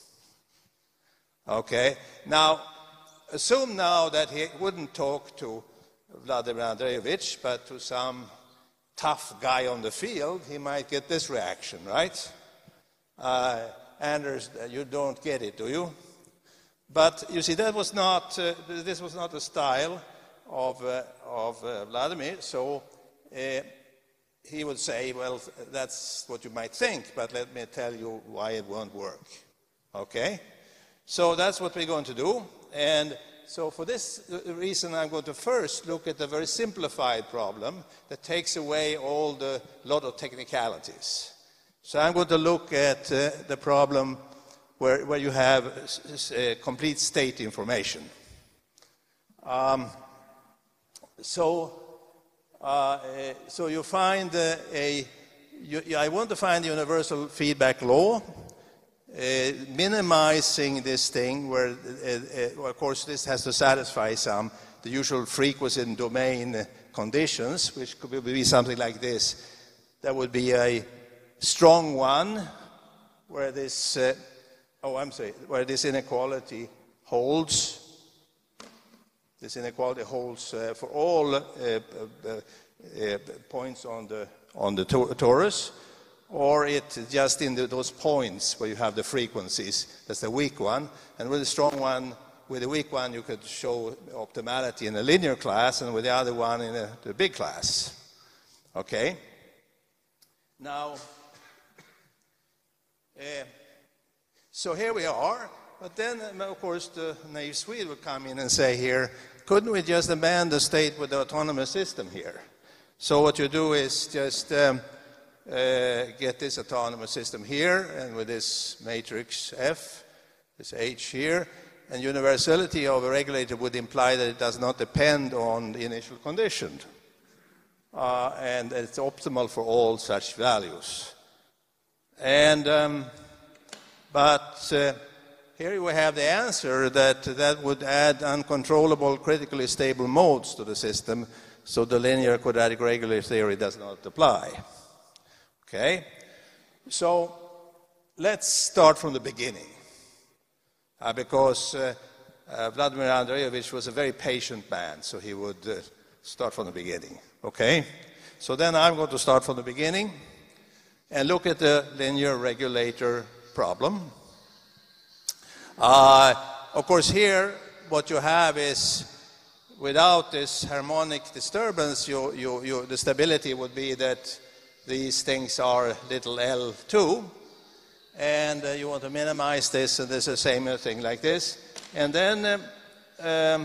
Okay, now, assume now that he wouldn't talk to Vladimir Andreevich, but to some tough guy on the field, he might get this reaction, right? Uh, Anders, you don't get it, do you? But you see, that was not, uh, this was not the style of, uh, of uh, Vladimir, so uh, he would say, well, that's what you might think, but let me tell you why it won't work. Okay? So that's what we're going to do. And so for this reason, I'm going to first look at the very simplified problem that takes away all the lot of technicalities. So I'm going to look at uh, the problem where, where you have uh, complete state information. Um, so, uh, so you find uh, a, you, I want to find the universal feedback law, Uh, minimizing this thing where, uh, uh, of course, this has to satisfy some, the usual frequency and domain uh, conditions, which could be something like this. That would be a strong one, where this, uh, oh, I'm sorry, where this inequality holds. This inequality holds uh, for all uh, uh, uh, points on the, on the to torus. Or it just in the, those points where you have the frequencies, that's the weak one. And with the strong one, with the weak one, you could show optimality in a linear class, and with the other one in a, the big class. Okay? Now, uh, so here we are. But then, of course, the naive Swede would come in and say here, couldn't we just abandon the state with the autonomous system here? So what you do is just Um, Uh, get this autonomous system here, and with this matrix F, this H here, and universality of a regulator would imply that it does not depend on the initial condition. Uh, and it's optimal for all such values. And, um, but uh, here we have the answer that that would add uncontrollable critically stable modes to the system, so the linear quadratic regulator theory does not apply. Okay, so let's start from the beginning, uh, because uh, uh, Vladimir Andreevich was a very patient man, so he would uh, start from the beginning. Okay, so then I'm going to start from the beginning and look at the linear regulator problem. Uh, of course, here what you have is without this harmonic disturbance, you, you, you, the stability would be that these things are little L two, and uh, you want to minimize this, and this is the same thing like this. And then um, um,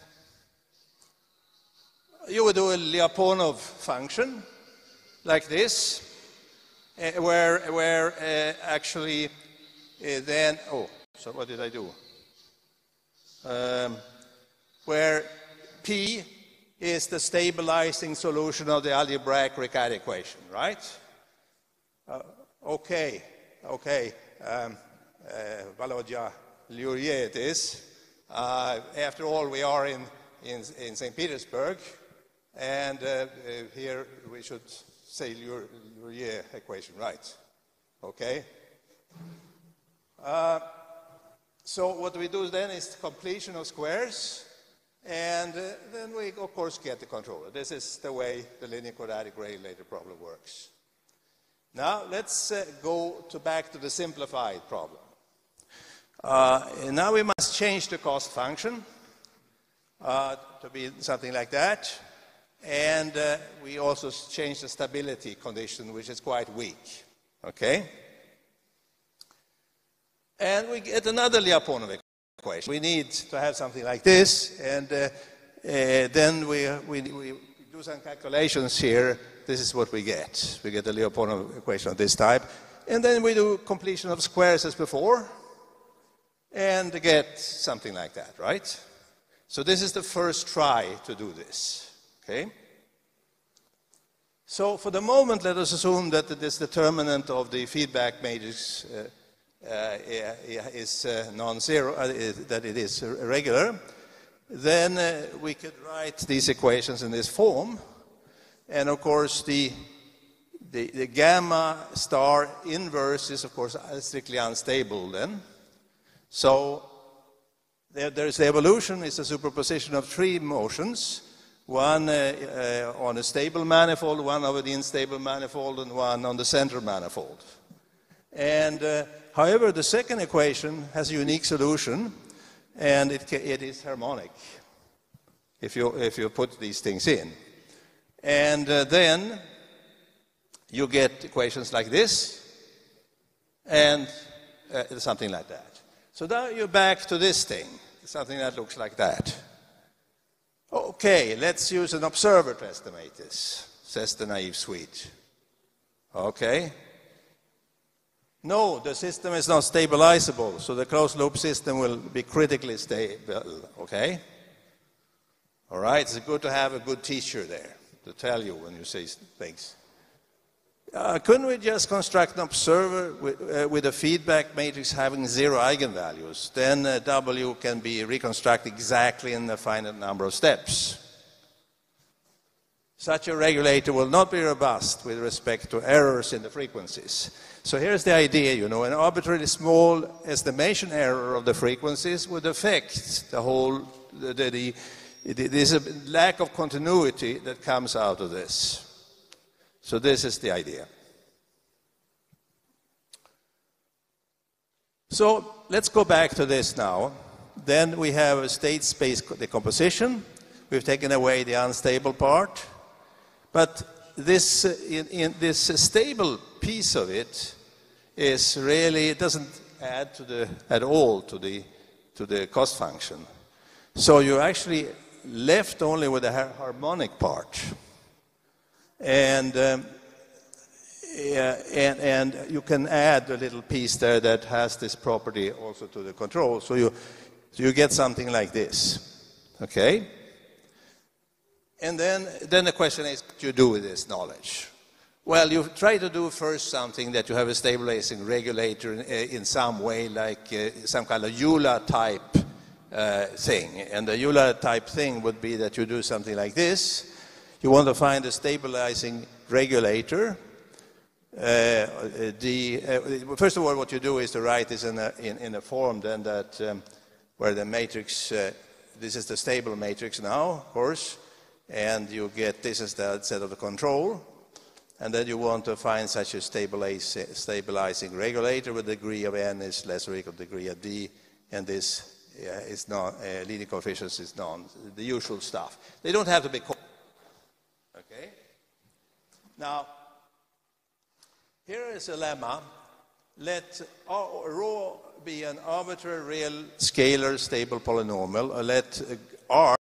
you would do a Lyapunov function like this, uh, where, where uh, actually uh, then, oh, so what did I do? Um, where P is the stabilizing solution of the algebraic Riccati equation, right? Uh, okay, okay. Um, uh, Volodya Lurie it is. Uh, after all, we are in, in, in Saint Petersburg, and uh, uh, here we should say Lurie equation, right? Okay. Uh, so what we do then is completion of squares. And uh, then we, of course, get the controller. This is the way the linear quadratic regulator problem works. Now, let's uh, go to back to the simplified problem. Uh, now we must change the cost function uh, to be something like that. And uh, we also change the stability condition, which is quite weak. Okay? And we get another Lyapunov equation. We need to have something like this, and uh, uh, then we, we, we do some calculations here. This is what we get. We get the Lyapunov equation of this type. And then we do completion of squares as before, and get something like that, right? So this is the first try to do this, okay? So for the moment, let us assume that this determinant of the feedback matrix uh, Uh, is uh, non-zero, uh, that it is regular, then uh, we could write these equations in this form. And of course, the, the, the gamma star inverse is, of course, strictly unstable then. So there, there's the evolution, it's a superposition of three motions, one uh, uh, on a stable manifold, one over the unstable manifold, and one on the center manifold. And uh, however, the second equation has a unique solution, and it, it is harmonic if you, if you put these things in. And uh, then you get equations like this, and uh, something like that. So now you're back to this thing, something that looks like that. Okay, let's use an observer to estimate this, says the naive Swede. Okay. No, the system is not stabilizable, so the closed-loop system will be critically stable, okay? All right, it's good to have a good teacher there to tell you when you say things. Uh, couldn't we just construct an observer with, uh, with a feedback matrix having zero eigenvalues? Then uh, W can be reconstructed exactly in a finite number of steps. Such a regulator will not be robust with respect to errors in the frequencies. So here's the idea, you know, an arbitrarily small estimation error of the frequencies would affect the whole, the, the, the, there's a lack of continuity that comes out of this. So this is the idea. So let's go back to this now. Then we have a state space decomposition. We've taken away the unstable part. But this, in, in this stable piece of it is really, it doesn't add to the, at all to the, to the cost function. So you're actually left only with the harmonic part. And, um, yeah, and, and you can add a little piece there that has this property also to the control. So you, so you get something like this, okay? And then, then the question is, what do you do with this knowledge? Well, you try to do first something that you have a stabilizing regulator in, in some way, like uh, some kind of Euler type uh, thing. And the Euler type thing would be that you do something like this. You want to find a stabilizing regulator. Uh, the, uh, first of all, what you do is to write this in a, in, in a form then that um, where the matrix, uh, this is the stable matrix now, of course, and you get this is the set of the control, and then you want to find such a stabilizing regulator with degree of n is less or equal to degree of d, and this uh, is known, uh, leading coefficients is known, the usual stuff. They don't have to be called. Okay? Now, here is a lemma. Let rho be an arbitrary real scalar stable polynomial, or let R